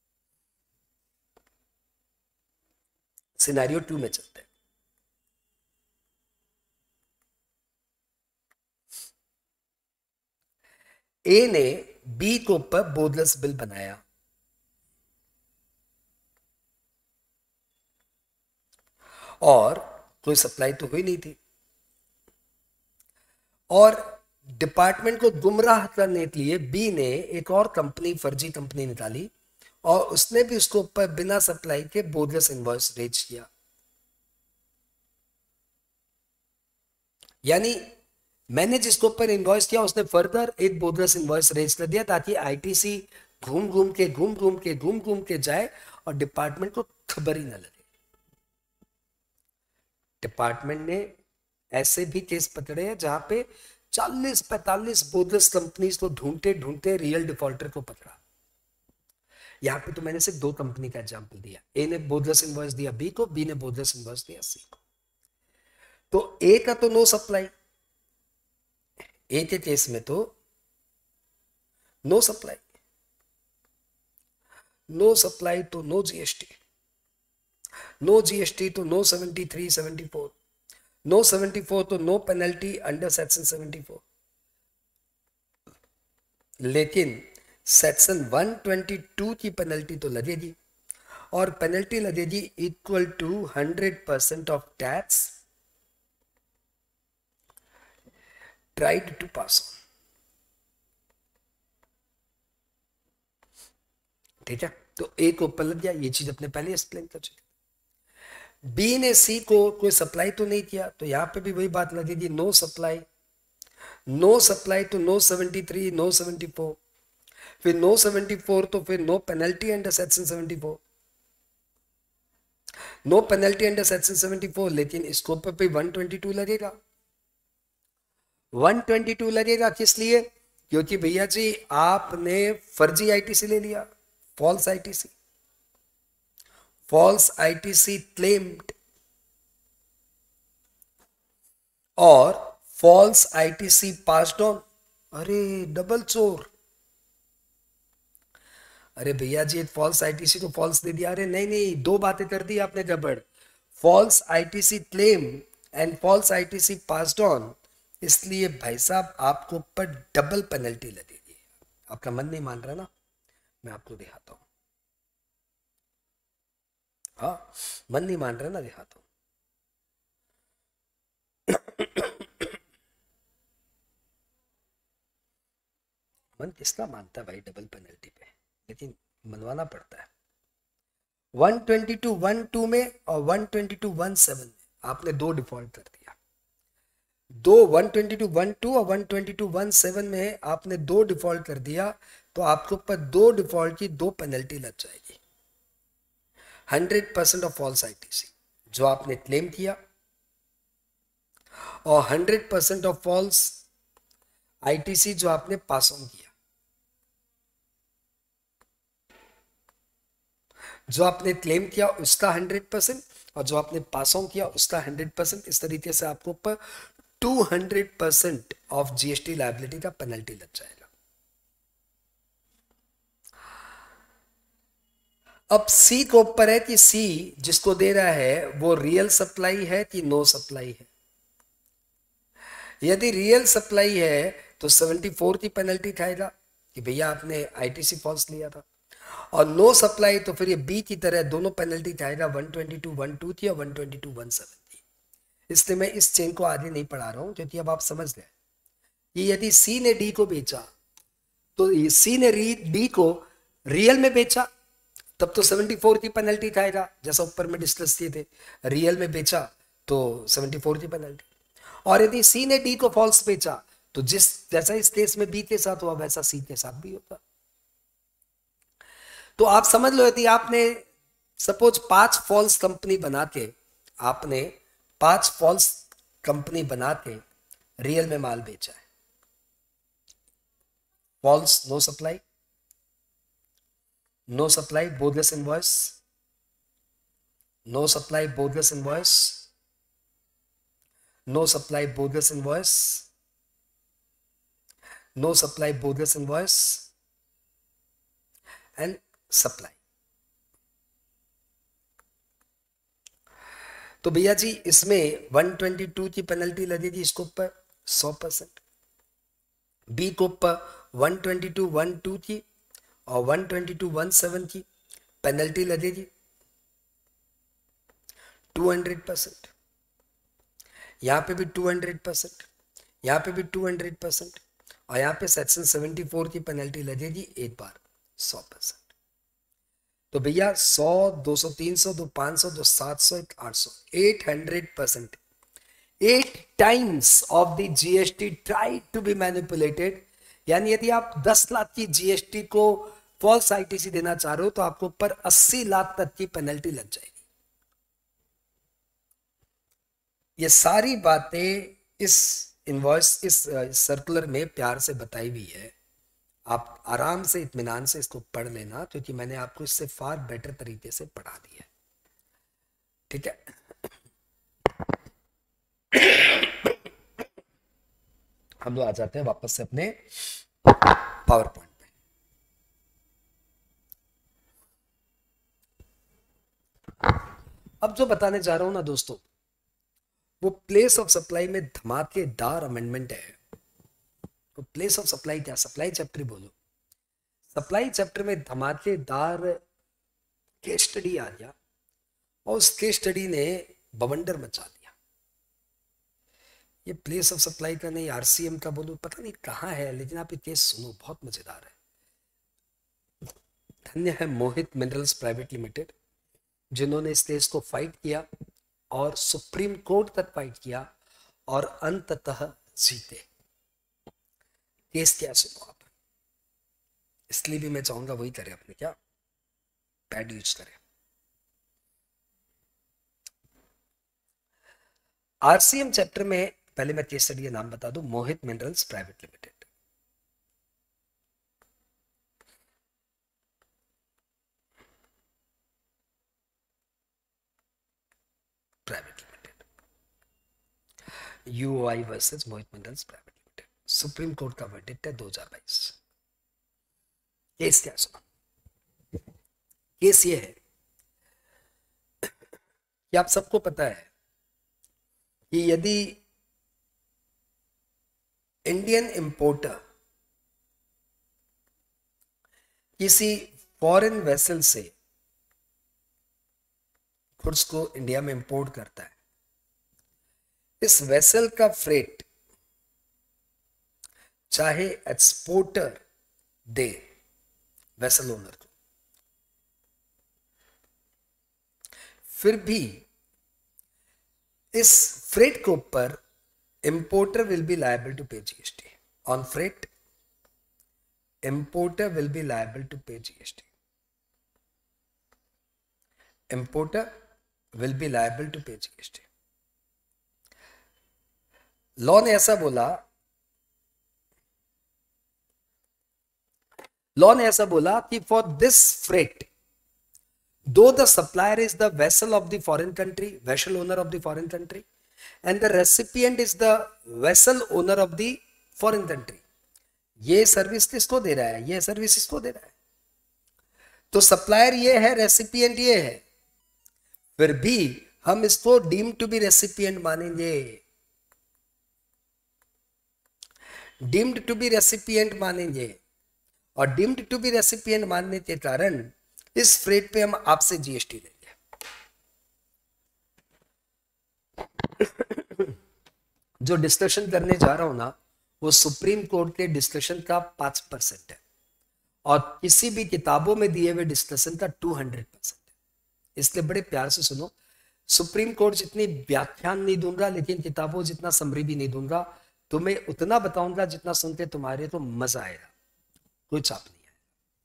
सिनेरियो टू में चलते हैं। ए ने बी के ऊपर बोर्डलेस बिल बनाया और कोई सप्लाई तो हुई नहीं थी, और डिपार्टमेंट को गुमराह करने के लिए बी ने एक और कंपनी, फर्जी कंपनी निकाली और उसने भी उसको ऊपर बिना सप्लाई के बोर्डलेस इनवॉइस रेज किया। यानी मैंने जिसको ऊपर इनवॉइस किया उसने फर्दर एक बोर्डलेस इनवॉइस रेज कर दिया ताकि आईटीसी घूम घूम के घूम घूम के घूम घूम के जाए और डिपार्टमेंट को खबर ही ना लगे। डिपार्टमेंट ने ऐसे भी केस पकड़े हैं जहां पे चालीस पैंतालीस बोर्डलेस कंपनीज को ढूंढते ढूंढते रियल डिफॉल्टर को पकड़ा। यहां पे तो मैंने सिर्फ दो कंपनी का एग्जांपल दिया। ए ने बोर्डलेस इनवॉइस दिया बी को, बी ने बोर्डलेस इनवॉइस दिया सी को। तो ए का तो नो सप्लाई, ए के केस में तो नो सप्लाई, नो सप्लाई तो नो जीएसटी, नो जीएसटी तो no seventy three seventy four, no seventy four तो no penalty under section seventy four. लेकिन सेक्शन वन ट्वेंटी टू की पेनल्टी तो लगेगी, और पेनल्टी लगेगी equal to hundred percent of tax tried to pass on. ठीक है, तो ए को ऊपर लग गया, ये चीज अपने पहले एक्सप्लेन कर चुके। बी ने सी को कोई सप्लाई तो नहीं किया, तो यहां पे भी वही बात लगेगी, नो सप्लाई, नो सप्लाई तो no seventy three no seventy four, फिर नो सेवेंटी फोर तो फिर no penalty under section seventy four, no penalty under section seventy four. लेकिन इसको पर भी वन ट्वेंटी टू लगेगा, वन ट्वेंटी टू लगेगा किस लिए? क्योंकि भैया जी आपने फर्जी आईटीसी ले लिया, false ITC, false ITC claimed और फॉल्स आईटीसी पास्ड ऑन। अरे डबल चोर, अरे भैया जी फॉल्स आईटीसी को फॉल्स दे दिया। अरे नहीं नहीं, दो बातें कर दी आपने गड़बड़। False ITC claim and false ITC passed on, इसलिए भाई साहब आपको ऊपर डबल पेनल्टी लगेगी। आपका मन नहीं मान रहा ना, मैं आपको दिखाता हूं। हाँ, मन नहीं मान रहा ना, दिखाता हूं। मन किसका मानता है भाई डबल पेनल्टी पे, लेकिन मनवाना पड़ता है। One twenty two one two में और one twenty two one seven में आपने दो डिफॉल्ट कर दिया। दो one twenty two one two और one twenty two one seven में आपने दो डिफॉल्ट कर दिया, तो आपके ऊपर दो डिफॉल्ट की दो पेनल्टी लग जाएगी। Hundred percent of false ITC जो आपने क्लेम किया और hundred percent of false ITC जो आपने पास ऑन किया। जो आपने क्लेम किया उसका हंड्रेड परसेंट और जो आपने पास ऑन किया उसका हंड्रेड परसेंट। इस तरीके से आपको ऊपर two hundred percent of GST liability का पेनल्टी लग जाएगा। अब सी के ऊपर है कि सी जिसको दे रहा है वो रियल सप्लाई है कि नो सप्लाई है। यदि रियल सप्लाई है तो सेवेंटी फोर की पेनल्टी खाएगा कि भैया आपने आईटीसी फॉल्स लिया था, और नो सप्लाई तो फिर ये बी की तरह दोनों पेनल्टी खाएगा, one twenty two one two की और one twenty two one seven की। इसलिए मैं इस चेन को आगे नहीं पढ़ा रहा हूं, क्योंकि अब आप समझ गए कि यदि सी ने डी को बेचा तो सी ने डी को रियल में बेचा तब तो सेवेंटी फोर की पेनल्टी खाएगा, जैसा ऊपर में डिस्कस किए थे। रियल में बेचा तो सेवेंटी फोर की पेनल्टी, और यदि सी ने डी को फॉल्स बेचा तो जिस जैसा इस केस में बी के साथ हुआ वैसा सी के साथ भी होगा। तो आप समझ लो, यदि आपने सपोज पांच फॉल्स कंपनी बना के आपने पांच फॉल्स कंपनी बना के रियल में माल बेचा है, false no supply, no supply bogus invoice, no supply bogus invoice, no supply bogus invoice, no supply bogus invoice and supply। तो भैया जी इसमें वन ट्वेंटी टू की पेनल्टी लगेगी इसको ऊपर सौ परसेंट, बी को ऊपर one twenty two one two की और one twenty two one seven की पेनल्टी लगेगी टू हंड्रेड परसेंट, यहां पे भी टू हंड्रेड परसेंट, यहां पे भी टू हंड्रेड परसेंट, और यहां पे सेक्शन सेवेंटी फोर की पेनल्टी लगेगी एक बार सौ परसेंट। तो भैया सौ, दो सौ, तीन सौ, दो पांच सौ, दो सात सौ, एक आठ सौ, eight hundred percent, eight times of the GST try to be manipulated. यानी यदि आप दस लाख की जीएसटी को फॉल्स आईटीसी देना चाह रहे हो तो आपको ऊपर अस्सी लाख तक की पेनल्टी लग जाएगी। ये सारी बातें इस इनवॉइस इस सर्कुलर में प्यार से बताई हुई है। आप आराम से इत्मीनान से इसको पढ़ लेना, क्योंकि मैंने आपको इससे फार बेटर तरीके से पढ़ा दिया है। ठीक है, हम लोग आ जाते हैं वापस से अपने पावर पॉइंट पे। अब जो बताने जा रहा हूं ना दोस्तों, वो प्लेस ऑफ सप्लाई में धमाकेदार अमेंडमेंट है। तो प्लेस ऑफ सप्लाई क्या, सप्लाई चैप्टर बोलो, सप्लाई चैप्टर में धमाकेदार केस स्टडी आ गया, और उस केस स्टडी ने बवंडर मचा दिया। ये प्लेस ऑफ सप्लाई का नहीं, आरसीएम का बोलो, पता नहीं कहां है, लेकिन आप ये केस सुनो, बहुत मजेदार है। धन्य है मोहित मिनरल्स प्राइवेट लिमिटेड, जिन्होंने इस केस को फाइट किया और सुप्रीम कोर्ट तक फाइट किया और अंततः जीते। केस क्या सुनो आप, इसलिए भी मैं चाहूंगा वही करें, अपने क्या पैड यूज करें। आरसीएम चैप्टर में पहले मैं केस स्टडी का नाम बता दूं, Mohit minerals private limited. Private limited, UOI versus Mohit minerals private limited, Supreme Court का वर्डिक्ट है दो हज़ार बाईस। केस क्या सुना, केस ये है कि आप सबको पता है कि यदि इंडियन इंपोर्टर किसी फॉरेन वेसल से गुड्स को इंडिया में इंपोर्ट करता है, इस वेसल का फ्रेट चाहे एक्सपोर्टर दे वेसल ओनर को, फिर भी इस फ्रेट के ऊपर importer will be liable to pay GST on freight. Importer will be liable to pay GST, importer will be liable to pay GST. Law ने ऐसा बोला, लॉ ने ऐसा बोला कि for this freight though the supplier is the vessel of the foreign country, vessel owner of the foreign country, and the recipient is the vessel owner of the foreign country. ये service किसको दे रहा है, ये service इसको दे रहा है, तो सप्लायर ये है, रेसिपिएंट ये है, फिर भी हम इसको डीम टू बी रेसिपिएंट मानेंगे, डीम्ड टू बी रेसिपिएंट मानेंगे, और डीम्ड टू बी रेसिपिएंट मानने के कारण इस फ्रेट पे हम आपसे जीएसटी लेंगे। जो डिस्कशन करने जा रहा हूं ना, वो सुप्रीम कोर्ट के डिस्कशन का पांच परसेंट है और किसी भी किताबों में दिए हुए डिस्कशन का टू हंड्रेड परसेंट है, इसलिए बड़े प्यार से सुनो। सुप्रीम कोर्ट जितनी व्याख्यान नहीं दूंगा, लेकिन किताबों जितना समरी भी नहीं दूंगा, तुम्हें उतना बताऊंगा जितना सुनते तुम्हारे तो मजा आएगा, कोई चाप नहीं है।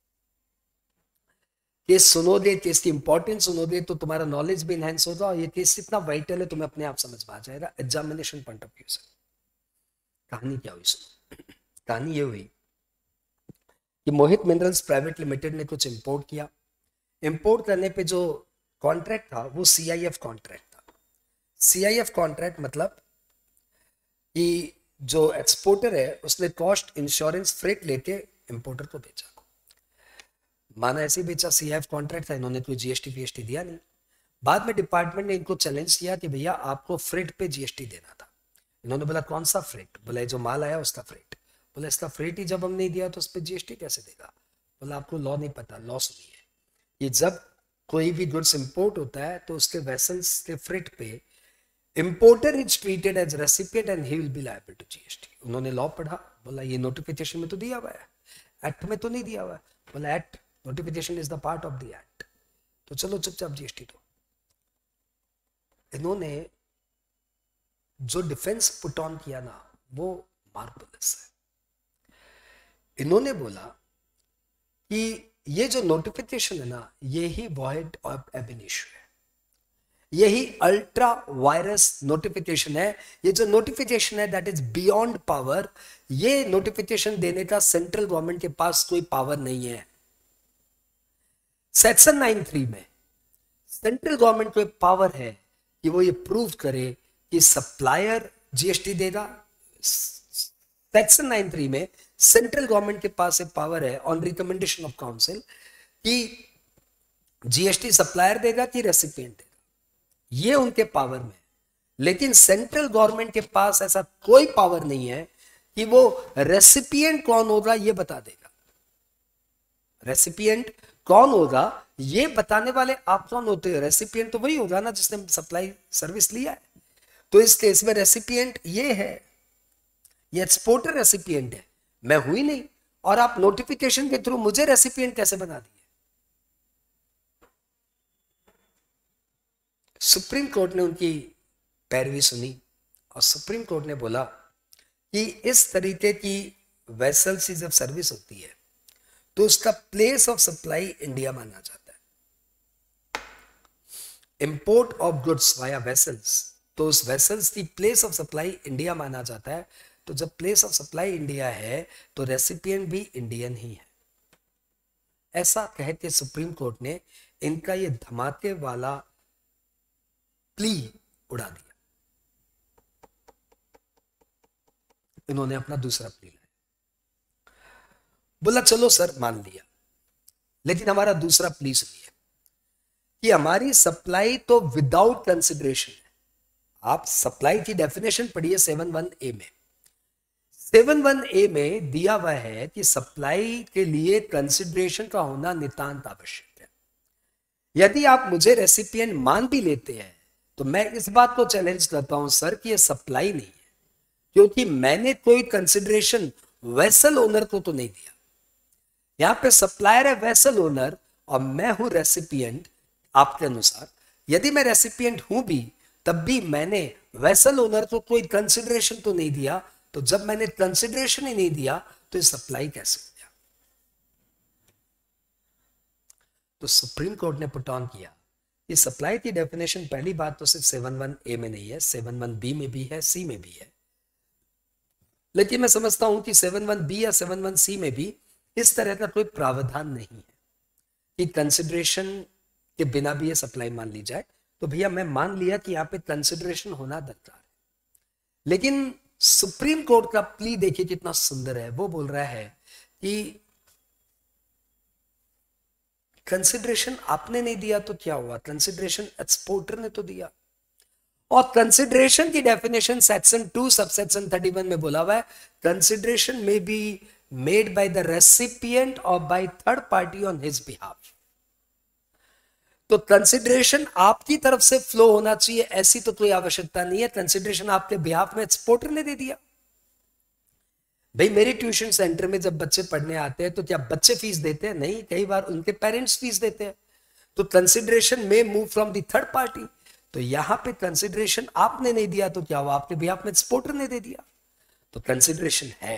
केस सुनोगे, केस की इंपॉर्टेंस सुनोगे तो तुम्हारा नॉलेज भी इनहेंस होगा, और ये केस इतना वाइटल है तुम्हें अपने आप समझ में आ जाएगा एग्जामिनेशन पॉइंट ऑफ व्यू से। कहानी क्या हुई सुनो। कहानी ये हुई कि मोहित मिनरल्स प्राइवेट लिमिटेड ने कुछ इंपोर्ट किया। इंपोर्ट करने पे जो कॉन्ट्रैक्ट था वो सीआईएफ कॉन्ट्रैक्ट था। सीआईएफ कॉन्ट्रैक्ट मतलब कि जो एक्सपोर्टर है उसने कॉस्ट इंश्योरेंस फ्रेट लेके इंपोर्टर को बेचा, माना ऐसे ही बेचा, सीआईएफ कॉन्ट्रैक्ट था, इन्होंने कोई जीएसटी वीएसटी दिया नहीं। बाद में डिपार्टमेंट ने इनको चैलेंज किया कि भैया आपको फ्रेट पे जीएसटी देना था। इन्होंने बोला कौन सा फ्रेट? बोला जो माल आया उसका फ्रेट। बोला इसका फ्रेट ही जब हम नहीं दिया तो उस पर जीएसटी कैसे देगा? बोला आपको लॉ नहीं पता, लॉ सुनिए। ये जब कोई भी गुड्स इंपोर्ट होता है तो उसके वेसल्स के फ्रेट पे importer is treated as recipient and he will be liable to GST. उन्होंने लॉ पढ़ा, बोला ये नोटिफिकेशन में तो दिया हुआ है, एक्ट में तो नहीं दिया हुआ है। बोला act, notification is the part of the act, तो चलो चुपचाप जीएसटी दो। इन्होंने जो डिफेंस पुट ऑन किया ना वो मार्वलस है। इन्होंने बोला कि ये जो नोटिफिकेशन है ना, ये ही वॉइड ऑफ एब इनिशियो है, यही अल्ट्रा वायरस नोटिफिकेशन है। ये जो नोटिफिकेशन है दैट इज बियॉन्ड पावर, ये नोटिफिकेशन देने का सेंट्रल गवर्नमेंट के पास कोई पावर नहीं है। सेक्शन नाइन थ्री में सेंट्रल गवर्नमेंट को पावर है कि वो ये प्रूव करे कि सप्लायर जीएसटी देगा। सेक्शन नाइन थ्री में सेंट्रल गवर्नमेंट के पास एक पावर है ऑन रिकमेंडेशन ऑफ काउंसिल कि जीएसटी सप्लायर देगा कि रेसिपिएंट देगा, ये उनके पावर में। लेकिन सेंट्रल गवर्नमेंट के पास ऐसा कोई पावर नहीं है कि वो रेसिपिएंट कौन होगा ये बता देगा। रेसिपिएंट कौन होगा ये बताने वाले आप कौन होते हो? रेसिपिएंट तो वही होगा ना जिसने सप्लाई सर्विस लिया है। तो इस केस में रेसिपिएंट ये है, ये एक्सपोर्टर रेसिपिएंट है, मैं हुई नहीं, और आप नोटिफिकेशन के थ्रू मुझे रेसिपिएंट कैसे बना दिए? सुप्रीम कोर्ट ने उनकी पैरवी सुनी और सुप्रीम कोर्ट ने बोला कि इस तरीके की वेसल से जब सर्विस होती है तो उसका प्लेस ऑफ सप्लाई इंडिया माना जाता है। Import of goods via vessels, तो उस वेसल्स की प्लेस ऑफ सप्लाई इंडिया माना जाता है। तो जब प्लेस ऑफ सप्लाई इंडिया है तो रेसिपिएंट भी इंडियन ही है। ऐसा कहते सुप्रीम कोर्ट ने इनका ये धमाके वाला प्ली उड़ा दिया। इन्होंने अपना दूसरा प्ली लाया, बोला चलो सर मान लिया, लेकिन हमारा दूसरा प्ली सुनिए कि हमारी सप्लाई तो विदाउट कंसिडरेशन है। आप सप्लाई की डेफिनेशन पढ़िए सेवन वन ए में। सेवन वन ए में दिया हुआ है कि सप्लाई के लिए कंसिडरेशन का होना नितांत आवश्यक है। यदि आप मुझे रेसिपिएंट मान भी लेते हैं तो मैं इस बात को चैलेंज करता हूं सर कि ये सप्लाई नहीं है, क्योंकि मैंने कोई कंसिडरेशन वेसल ओनर को तो नहीं दिया। यहां पे सप्लायर है वेसल ओनर और मैं हूं रेसिपिएंट। आपके अनुसार यदि मैं रेसिपिएंट हूं भी तब भी मैंने वेसल ओनर को कोई कंसिडरेशन तो नहीं दिया। तो जब मैंने कंसिडरेशन ही नहीं दिया तो ये सप्लाई कैसे हो गया? तो सुप्रीम कोर्ट ने पुट ऑन किया ये सप्लाई की डेफिनेशन पहली बात तो सिर्फ सेवन वन ए में नहीं है, सेवन वन बी में भी है, सी में भी है। लेकिन मैं समझता हूं कि सेवन वन बी या सेवन वन सी में भी इस तरह का कोई प्रावधान नहीं है कि कंसिडरेशन कि बिना भी ये सप्लाई मान ली जाए, तो भैया मैं मान लिया कि यहाँ पे कंसिडरेशन होना दरकार है। लेकिन सुप्रीम कोर्ट का प्ली देखिए कितना सुंदर है। वो बोल रहा है कि कंसिडरेशन आपने नहीं दिया तो क्या हुआ, कंसिडरेशन एक्सपोर्टर ने तो दिया। और कंसिडरेशन की definition section two subsection thirty one में बोला हुआ है, कंसिडरेशन में be made by the recipient और by third party on his behalf. तो कंसिडरेशन आपकी तरफ से फ्लो होना चाहिए, ऐसी तो कोई आवश्यकता नहीं है। कंसिडरेशन आपके बिहाफ में एक्सपोर्टर ने दे दिया। भाई मेरे ट्यूशन सेंटर में जब बच्चे पढ़ने आते हैं तो क्या बच्चे फीस देते हैं? नहीं, कई बार उनके पेरेंट्स फीस देते हैं। तो कंसिडरेशन में move from the third party. तो यहां पे कंसिडरेशन आपने नहीं दिया तो क्या हुआ, आपके बिहाफ में एक्सपोर्टर ने दे दिया, तो कंसिडरेशन है।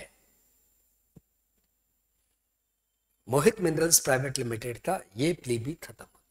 मोहित मिनरल्स प्राइवेट लिमिटेड का ये प्ली भी खत्म हो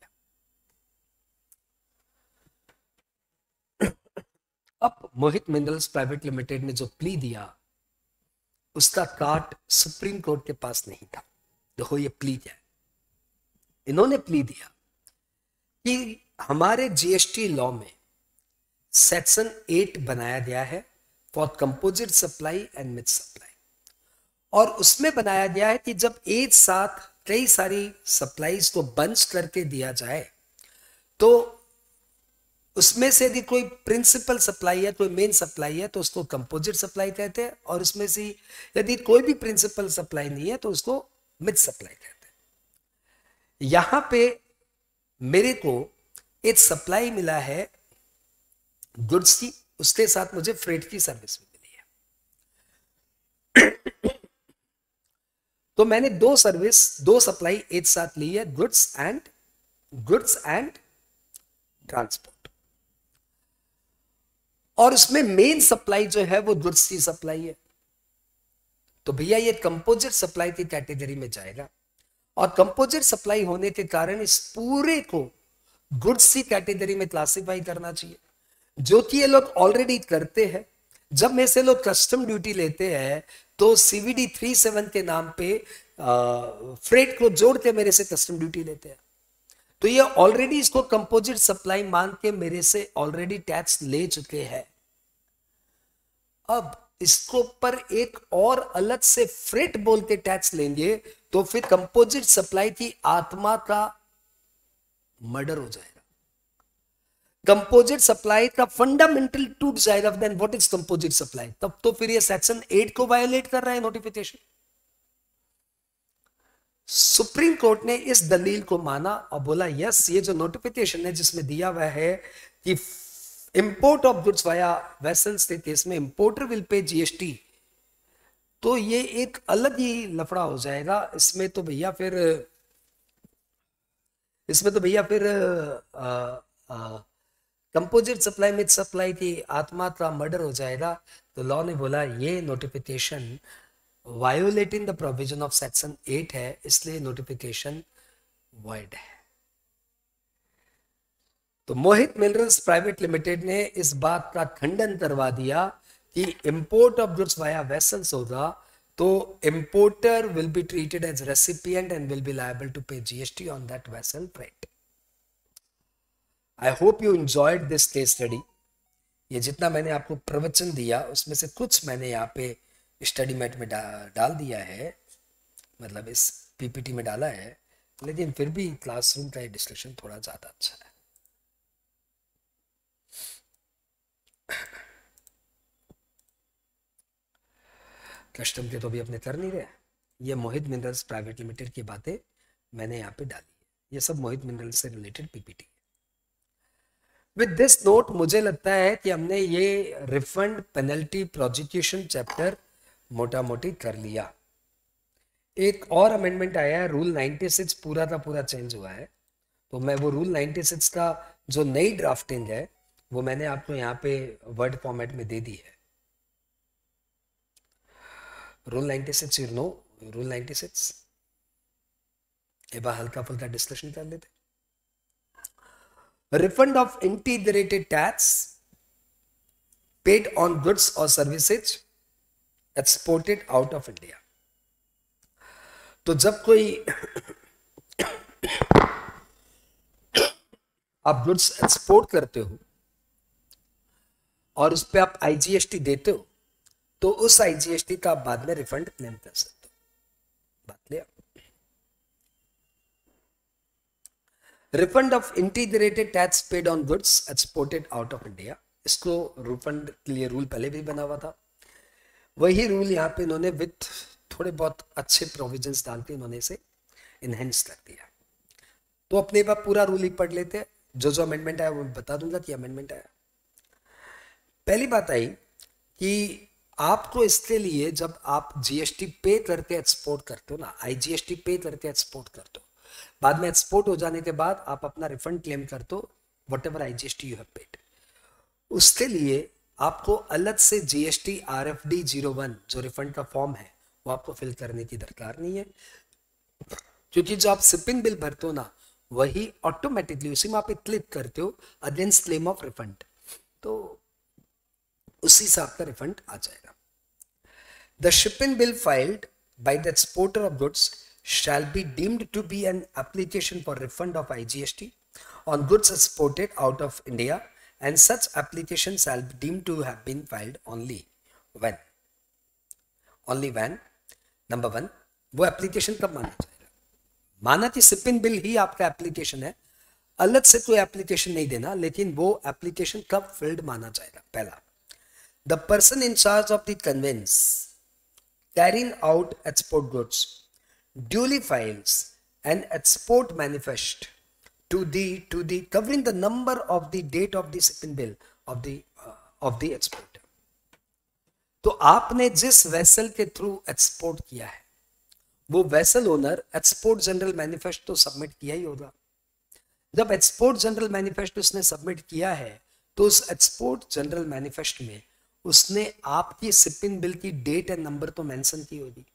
गया। अब मोहित मिनरल्स प्राइवेट लिमिटेड ने जो प्ली दिया उसका कार्ड सुप्रीम कोर्ट के पास नहीं था। देखो ये प्ली क्या है, इन्होंने प्ली दिया कि हमारे जीएसटी लॉ में सेक्शन एट बनाया गया है for composite supply and mix supply, और उसमें बनाया गया है कि जब एक साथ कई सारी सप्लाईज को बंच करके दिया जाए तो उसमें से यदि कोई प्रिंसिपल सप्लाई है, कोई मेन सप्लाई है, तो उसको कंपोजिट सप्लाई कहते हैं, और उसमें से यदि कोई भी प्रिंसिपल सप्लाई नहीं है तो उसको मिक्स सप्लाई कहते हैं। यहां पे मेरे को एक सप्लाई मिला है गुड्स की, उसके साथ मुझे फ्रेट की सर्विस भी मिली है। तो मैंने दो सर्विस, दो सप्लाई एक साथ ली है, goods and goods and transport, और उसमें मेन सप्लाई जो है वो गुड्स की सप्लाई है। तो भैया ये कंपोजिट सप्लाई की कैटेगरी में जाएगा, और कंपोजिट सप्लाई होने के कारण इस पूरे को गुड्स की कैटेगरी में क्लासिफाई करना चाहिए, जो कि ये लोग ऑलरेडी करते हैं। जब में से लोग कस्टम ड्यूटी लेते हैं तो सीवीडी थ्री सेवन के नाम पे फ्रेट को जोड़ के मेरे से कस्टम ड्यूटी लेते हैं। तो ये ऑलरेडी इसको कंपोजिट सप्लाई मान के मेरे से ऑलरेडी टैक्स ले चुके हैं। अब इसको पर एक और अलग से फ्रेट बोल के टैक्स लेंगे तो फिर कंपोजिट सप्लाई की आत्मा का मर्डर हो जाएगा, कंपोजिट सप्लाई का फंडामेंटल टूट जाएगा। Then what is composite supply? तब तो फिर ये सेक्शन एट को वायोलेट कर रहा है नोटिफिकेशन। सुप्रीम कोर्ट ने इस दलील को माना और बोला यस, ये जो नोटिफिकेशन है जिसमें दिया हुआ है कि import of goods via vessels के केस में इंपोर्टर विल पे जीएसटी, तो ये एक अलग ही लफड़ा हो जाएगा। इसमें तो भैया फिर इसमें तो भैया फिर कंपोजिट सप्लाई मिड सप्लाई की आत्मा का मर्डर हो जाएगा। तो लॉ ने बोला ये notification violating the provision of section eight है, इसलिए नोटिफिकेशन वॉइड है। तो मोहित मिनरल्स प्राइवेट लिमिटेड ने इस बात का खंडन करवा दिया कि import of goods via vessels होगा तो importer will be treated as recipient and will be liable to pay GST on that vessel freight. I hope you enjoyed this case study. ये जितना मैंने आपको प्रवचन दिया उसमें से कुछ मैंने यहाँ पे स्टडी मैट में डा, डाल दिया है, मतलब इस पीपीटी में डाला है, लेकिन फिर भी क्लासरूम का डिस्कशन थोड़ा ज्यादा अच्छा है। कस्टम के तो भी अपने कर नहीं रहे। ये मोहित मिनरल्स प्राइवेट लिमिटेड की बातें मैंने यहाँ पे डाली है, ये सब मोहित मिनरल्स से रिलेटेड पीपीटी है। विद दिस नोट मुझे लगता है कि हमने ये रिफंड पेनल्टी प्रोसिक्यूशन चैप्टर मोटा मोटी कर लिया। एक और अमेंडमेंट आया है, रूल नाइन्टी सिक्स पूरा का पूरा चेंज हुआ है, तो मैं वो रूल नाइन्टी सिक्स का जो नई ड्राफ्टिंग है वो मैंने आपको यहाँ पे वर्ड फॉर्मेट में दे दी है। Rule ninety six you know, rule ninety six एक बार हल्का फुल्का डिस्कशन कर लेते। Refund of integrated tax paid on goods और services exported out of India. तो जब कोई आप गुड्स एक्सपोर्ट करते हो और उस पर आप आईजीएसटी देते हो, तो उस आईजीएसटी का आप बाद में रिफंड क्लेम कर सकते हो। बात लिया। Refund of integrated tax paid on goods exported out of India, इसको रिफंड के लिए रूल पहले भी बना हुआ था, वही रूल यहाँ पे इन्होंने विथ थोड़े बहुत अच्छे प्रोविजंस डाल के इन्होंने इसे इनहेंस कर दिया। तो अपने बाप पूरा रूल ही पढ़ लेते हैं, जो जो अमेंडमेंट आया वो बता दूंगा कि अमेंडमेंट आया। पहली बात आई कि आपको इसके लिए जब आप जीएसटी पे करके एक्सपोर्ट करते हो ना, आईजीएसटी पे करके एक्सपोर्ट करते हो, बाद में एक्सपोर्ट हो जाने के बाद आप अपना रिफंड क्लेम करते हो whatever IGST you have paid, उसके लिए आपको अलग से जीएसटी आरएफडी जीरो वन जो रिफंड का फॉर्म है वो आपको फिल करने की दरकार नहीं है, क्योंकि जो आप शिपिंग बिल भरते हो ना वही ऑटोमेटिकली उसी में आप क्लिक करते हो अगेंस्ट क्लेम ऑफ रिफंड, तो उसी से आपका रिफंड आ जाएगा। The shipping bill filed by the exporter of goods shall be deemed to be an application for refund of I G S T on goods exported out of India, and such application shall be deemed to have been filed only when only when number one, वो application कब माना जाएगा? माना कि shipping bill ही आपका application है, अलग से कोई एप्लीकेशन नहीं देना, लेकिन वो एप्लीकेशन कब फिल्ड माना जाएगा? पहला, the person in charge of the conveyance carrying out export goods duly files an export manifest to the to the covering the number of the date of the shipping bill of the uh, of the exporter। तो आपने जिस vessel के through export किया है वो vessel owner export general manifest तो submit किया ही होगा। जब एक्सपोर्ट जनरल मैनिफेस्ट उसने सबमिट किया है तो उस एक्सपोर्ट जनरल मैनिफेस्ट में उसने आपकी शिपिंग बिल की डेट एंड नंबर तो मेंशन की होगी।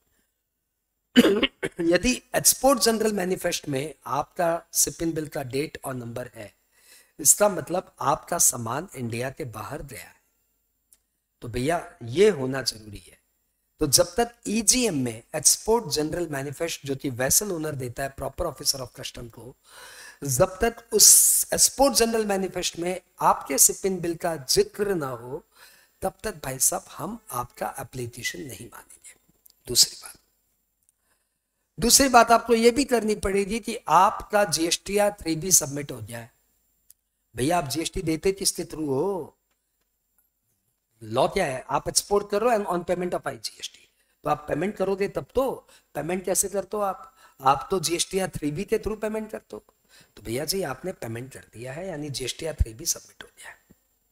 यदि एक्सपोर्ट जनरल मैनिफेस्ट में आपका शिपिंग बिल का डेट और नंबर है, इसका मतलब आपका सामान इंडिया के बाहर गया है, तो भैया ये होना जरूरी है। तो जब तक ईजीएम में एक्सपोर्ट जनरल मैनिफेस्ट जो कि वेसल ओनर देता है प्रॉपर ऑफिसर ऑफ कस्टम को, जब तक उस एक्सपोर्ट जनरल मैनिफेस्ट में आपके शिपिंग बिल का जिक्र ना हो, तब तक भाई साहब हम आपका एप्लीकेशन नहीं मानेंगे। दूसरी बात दूसरी बात आपको यह भी करनी पड़ेगी कि आपका जीएसटीआर थ्री बी सबमिट हो जाए। भैया आप जीएसटी देते किसके थ्रू हो? लॉ क्या है? आप एक्सपोर्ट कर रहे हो ऑन पेमेंट ऑफ आईजीएसटी, तो आप पेमेंट करोगे तब तो। पेमेंट कैसे करते हो आप? आप तो जीएसटीआर थ्री बी के थ्रू पेमेंट करते हो। तो भैया जी आपने पेमेंट कर दिया है, यानी जीएसटीआर थ्री बी सबमिट हो गया है।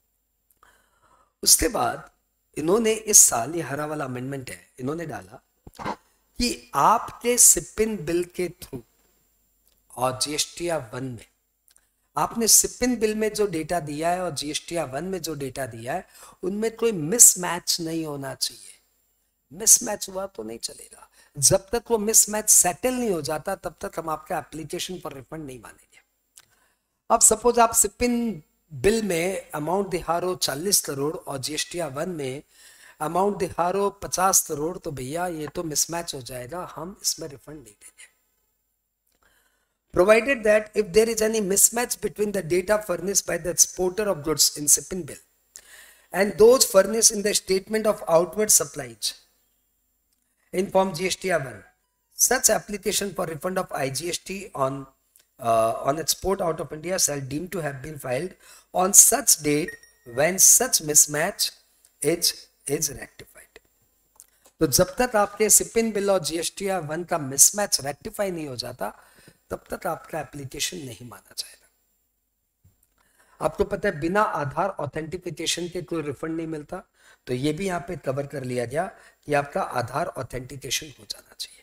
उसके बाद इन्होंने इस साल ये हरा वाला अमेंडमेंट है, इन्होंने डाला कि आपके शिपिंग बिल के थ्रू और जीएसटीआर वन में आपने शिपिंग बिल में जो डेटा दिया है और जीएसटीआर वन में जो डेटा दिया है उनमें कोई मिसमैच नहीं होना चाहिए। मिसमैच हुआ तो नहीं चलेगा। जब तक वो मिसमैच सेटल नहीं हो जाता तब तक हम आपका एप्लीकेशन फॉर रिफंड नहीं मानेंगे। अब सपोज आप शिपिंग बिल में अमाउंट दिखा रहे हो चालीस करोड़ और जीएसटीआर वन में अमाउंट दिखा रहे हो पचास करोड़, तो भैया ये तो मिसमैच हो जाएगा, हम इसमें रिफंड नहीं देंगे। Provided that if there is any mismatch between the data furnished by the exporter of goods in shipping bill and those furnished in the statement of outward supplies in form G S T R one, such application for refund of I G S T on uh, on export out of India shall deem to have been filed on such date when such mismatch is is rectified। तो जब तक आपके shipping bill और GSTR one का mismatch rectify नहीं हो जाता तब तक आपका एप्लीकेशन नहीं माना जाएगा। आपको पता है बिना आधार ऑथेंटिफिकेशन के कोई रिफंड नहीं मिलता, तो ये भी यहाँ पे कवर कर लिया गया कि आपका आधार ऑथेंटिकेशन हो जाना चाहिए।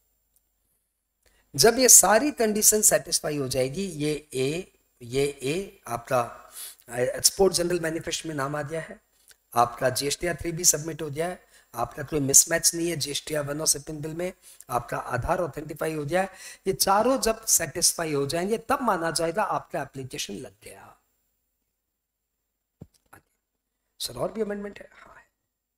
जब ये सारी कंडीशन सेटिस्फाई हो जाएगी, ये ए ये ए आपका एक्सपोर्ट जनरल मैनिफेस्ट में नाम आ गया है, आपका जीएसटीआर थ्री भी सबमिट हो गया है, आपका कोई मिसमैच नहीं है जीएसटीआर वन और शिपिंग बिल में, आपका आधार ऑथेंटिफाई हो जाए, ये चारों जब सेटिस्फाई हो जाएंगे तब माना जाएगा आपका एप्लीकेशन लग गया। सर और भी अमेंडमेंट है? हाँ है।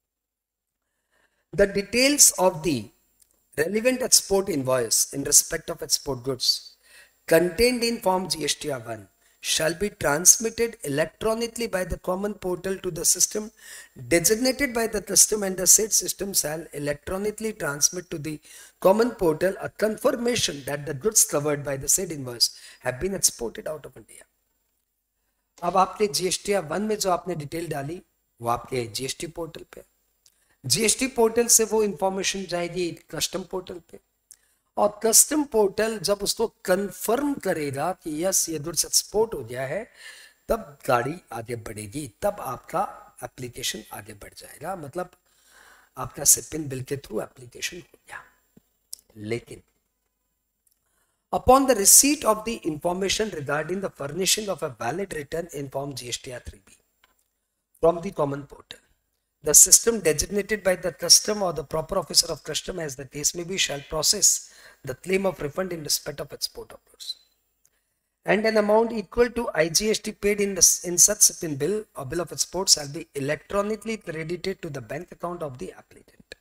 The details of the relevant export invoice in respect of export goods contained in form GSTR one shall be transmitted electronically by the common portal to the system designated by the custom, and the said system shall electronically transmit to the common portal a confirmation that the goods covered by the said invoice have been exported out of India. अब आपने GST one में जो आपने detail डाली वो आपके GST portal पे, GST portal से वो इंफॉर्मेशन जाएगी कस्टम पोर्टल पे, और कस्टम पोर्टल जब उसको कंफर्म करेगा कि यस ये गुड्स एक्सपोर्ट हो गया है, तब गाड़ी आगे बढ़ेगी, तब आपका एप्लीकेशन आगे बढ़ जाएगा, मतलब आपका सिपिन बिल के थ्रू एप्लीकेशन हो गया। लेकिन upon the receipt of the information regarding the furnishing of a valid return in form G S T R three B from the common portal, the system designated by the custom or the proper officer of custom, as the case may be, shall process the claim of refund in respect of export of goods, and an amount equal to I G S T paid in, the, in such shipping bill or bill of export shall be electronically credited to the bank account of the applicant.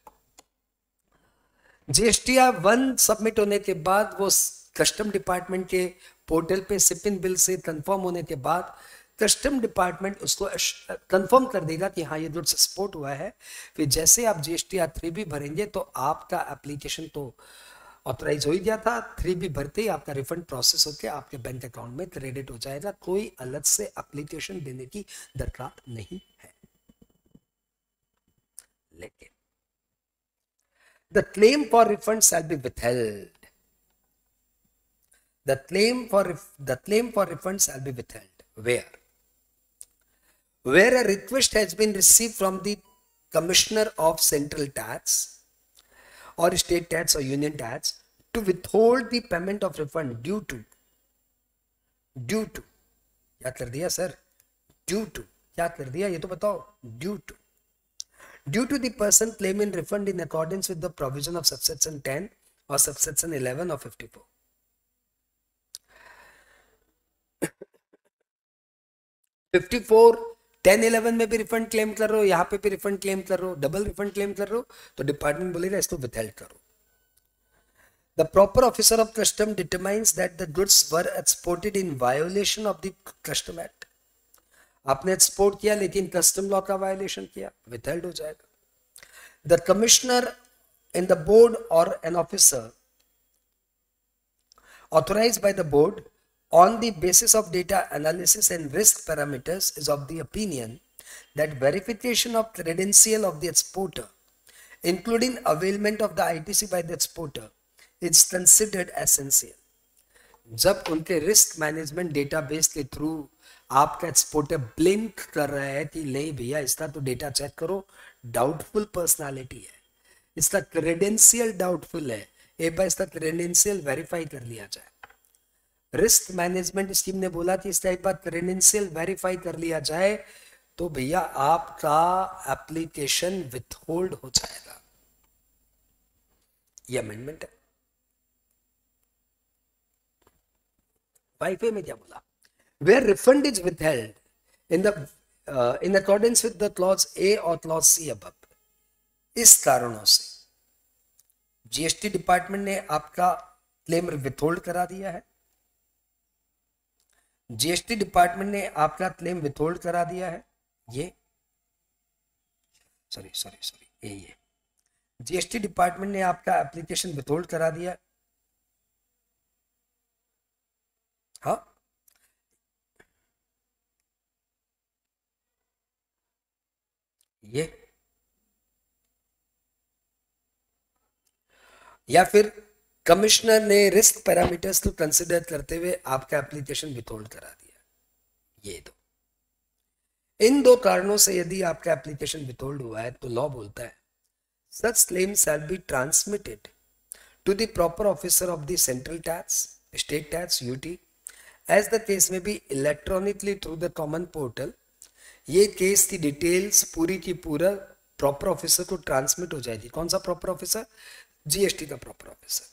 GSTR one submit होने के बाद वो custom department के portal पे shipping bill से confirm होने के बाद कस्टम डिपार्टमेंट उसको कंफर्म कर देगा कि हाँ ये गुड्स एक्सपोर्ट हुआ है। फिर जैसे आप जीएसटीआर थ्री बी भरेंगे तो आपका एप्लीकेशन तो ऑथराइज हो ही गया था, थ्री बी भरते ही आपका रिफंड प्रोसेस होकर आपके बैंक अकाउंट में क्रेडिट हो जाएगा, कोई अलग से एप्लीकेशन देने की दरकार नहीं है। लेकिन the claim for refund shall be withheld. The claim for the claim for refund shall be withheld. Where? Where a request has been received from the Commissioner of Central Tax or State Tax or Union Tax to withhold the payment of refund due to due to याद कर दिया sir, due to याद कर दिया, ये तो बताओ, due to due to the person claiming refund in accordance with the provision of subsection ten or subsection eleven or fifty-four. fifty-four, ten, eleven में भी रिफंड क्लेम कर रहे हो, यहाँ पे भी रिफंड क्लेम कर रहे हो, डबल रिफंड क्लेम कर रहे हो, तो डिपार्टमेंट बोलेगा इसको विथहेल्ड करो। The proper officer of custom determines that the goods were exported in violation of the Custom Act. आपने एक्सपोर्ट किया लेकिन कस्टम लॉ का वायलेशन किया, विथहेल्ड हो जाएगा। The commissioner in the board और an officer authorised by the board on the basis of data analysis and risk parameters is of the opinion that verification of credential of the exporter, including availment of the I T C by the exporter, is considered essential. जब उनके risk management database के through आपका exporter blink कर रहा है कि नहीं भैया इसका तो डेटा चेक करो, डाउटफुल पर्सनालिटी है, इसका क्रेडेंशियल डाउटफुल है, एक बार इसका क्रेडेंशियल वेरीफाई कर लिया जाए। रिस्क मैनेजमेंट स्कीम ने बोला कि इसका एक बार क्रेडेंशियल वेरीफाई कर लिया जाए तो भैया आपका एप्लीकेशन विथहोल्ड हो जाएगा। ये अमेंडमेंट है। फाइव ए में क्या बोला? Where refund is withheld in the uh, in accordance with the clause A or clause C above, इस कारणों से जीएसटी डिपार्टमेंट ने आपका क्लेम विथहोल्ड करा दिया है, जीएसटी डिपार्टमेंट ने आपका क्लेम विथहोल्ड करा दिया है। ये सॉरी सॉरी सॉरी ये ये जीएसटी डिपार्टमेंट ने आपका एप्लीकेशन विथहोल्ड करा दिया। हाँ, ये या फिर कमिश्नर ने रिस्क पैरामीटर्स को कंसिडर करते हुए आपका एप्लीकेशन विथहोल्ड करा दिया। ये दो इन दो कारणों से यदि आपका एप्लीकेशन विथहोल्ड हुआ है तो लॉ बोलता है such claim shall be transmitted to the proper officer of the central tax, state tax, UT, as the case may be electronically through the common portal. ये केस की डिटेल्स पूरी की पूरा प्रॉपर ऑफिसर को transmit हो जाएगी। कौन सा प्रॉपर ऑफिसर? जीएसटी का प्रॉपर ऑफिसर।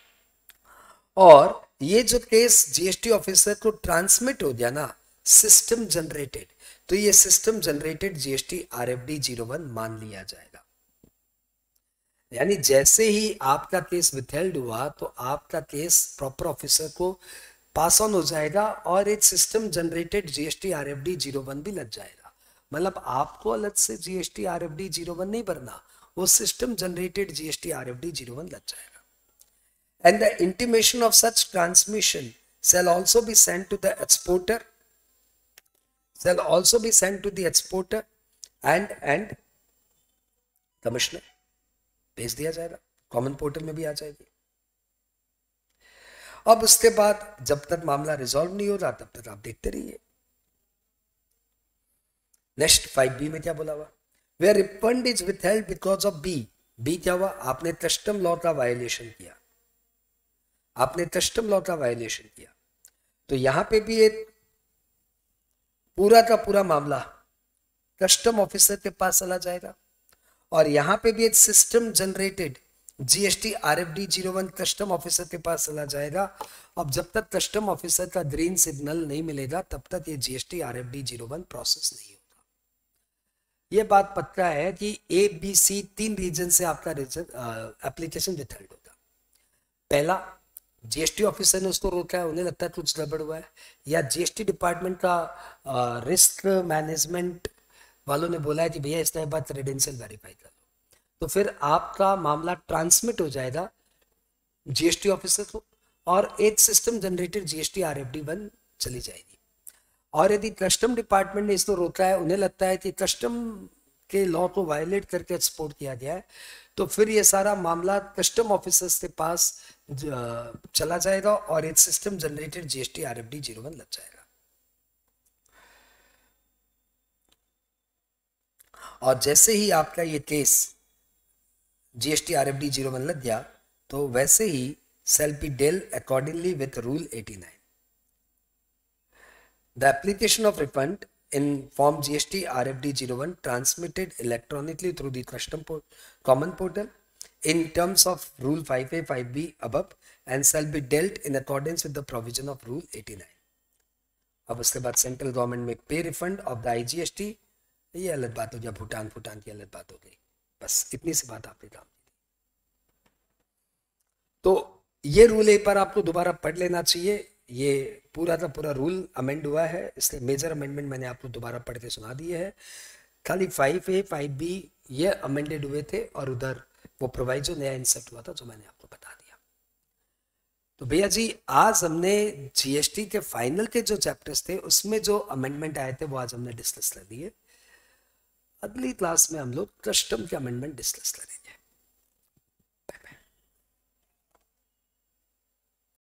और ये जो केस जीएसटी ऑफिसर को ट्रांसमिट हो गया ना, सिस्टम जनरेटेड, तो ये system generated GST RFD zero one मान लिया जाएगा। यानी जैसे ही आपका केस विथहेल्ड हुआ तो आपका केस प्रॉपर ऑफिसर को पास ऑन हो जाएगा और एक system generated GST RFD zero one भी लग जाएगा। मतलब आपको अलग से जीएसटी आरएफडी जीरो वन नहीं भरना, वो system generated GST RFD zero one लग जाएगा। And the intimation of such transmission shall also be sent to the exporter, shall also be sent to the exporter and and commissioner, भेज दिया जाएगा, common portal में भी आ जाएगी। अब उसके बाद जब तक मामला रिजॉल्व नहीं हो रहा तब तक आप देखते रहिए। नेक्स्ट फाइव बी में क्या बोला हुआ, where refund is withheld because of B. B क्या हुआ, आपने कस्टम लॉ का वायलेशन किया, आपने कस्टम लॉ का वायलेशन किया, तो यहां पे भी एक पूरा का पूरा मामला कस्टम ऑफिसर के पास चला जाएगा और यहां पे भी एक system generated GST RFD zero one custom officer के पास चला जाएगा। अब जब तक कस्टम ऑफिसर का ग्रीन सिग्नल नहीं मिलेगा तब तक ये GST RFD zero one process नहीं होगा। ये बात पक्का है कि ए बी सी तीन रीजन से आपका एप्लीकेशन विथहेल्ड होगा। पहला, जीएसटी ऑफिसर ने उसको रोका है, उन्हें लगता है कुछ गड़बड़ हुआ है, या जीएसटी डिपार्टमेंट का रिस्क मैनेजमेंट वालों ने बोला है कि भैया इस तरह बात क्रेडेंशियल वेरीफाई कर लो, तो फिर आपका मामला ट्रांसमिट हो जाएगा जीएसटी ऑफिसर को और एक system generated GST RFD one चली जाएगी। और यदि कस्टम डिपार्टमेंट ने इसको रोका है, उन्हें लगता है कि कस्टम के लॉ को वायलेट करके एक्सपोर्ट किया गया है, तो फिर ये सारा मामला कस्टम ऑफिसर्स के पास चला जाएगा और एक system generated GST RFD zero one लग जाएगा। और जैसे ही आपका ये case GST RFD zero one लग गया तो वैसे ही shall be dealt accordingly with rule eighty-nine. The application of refund in form G S T R F D zero one transmitted electronically through the custom port, common portal in terms of rule five A five B above and shall be dealt in accordance with the provision of rule eighty-nine. अब उसके बाद central government में पे refund of the IGST, ये अलग बात हो गया, भूटान भूटान की अलग बात हो गई। बस इतनी सी बात आपने काम की। तो ये रूल एक बार आपको दोबारा पढ़ लेना चाहिए। ये पूरा का पूरा रूल अमेंड हुआ है, इसलिए मेजर अमेंडमेंट मैंने आपको दोबारा पढ़ के सुना दिए है। खाली फाइव ए फाइव बी ये अमेंडेड हुए थे और उधर वो प्रोवाइजो नया इंसर्ट हुआ था जो मैंने आपको बता दिया। तो भैया जी आज हमने जीएसटी के फाइनल के जो चैप्टर्स थे उसमें जो अमेंडमेंट आए थे वो आज हमने डिस्कस कर दिए। अगली क्लास में हम लोग कस्टम के अमेंडमेंट डिस्कस करेंगे।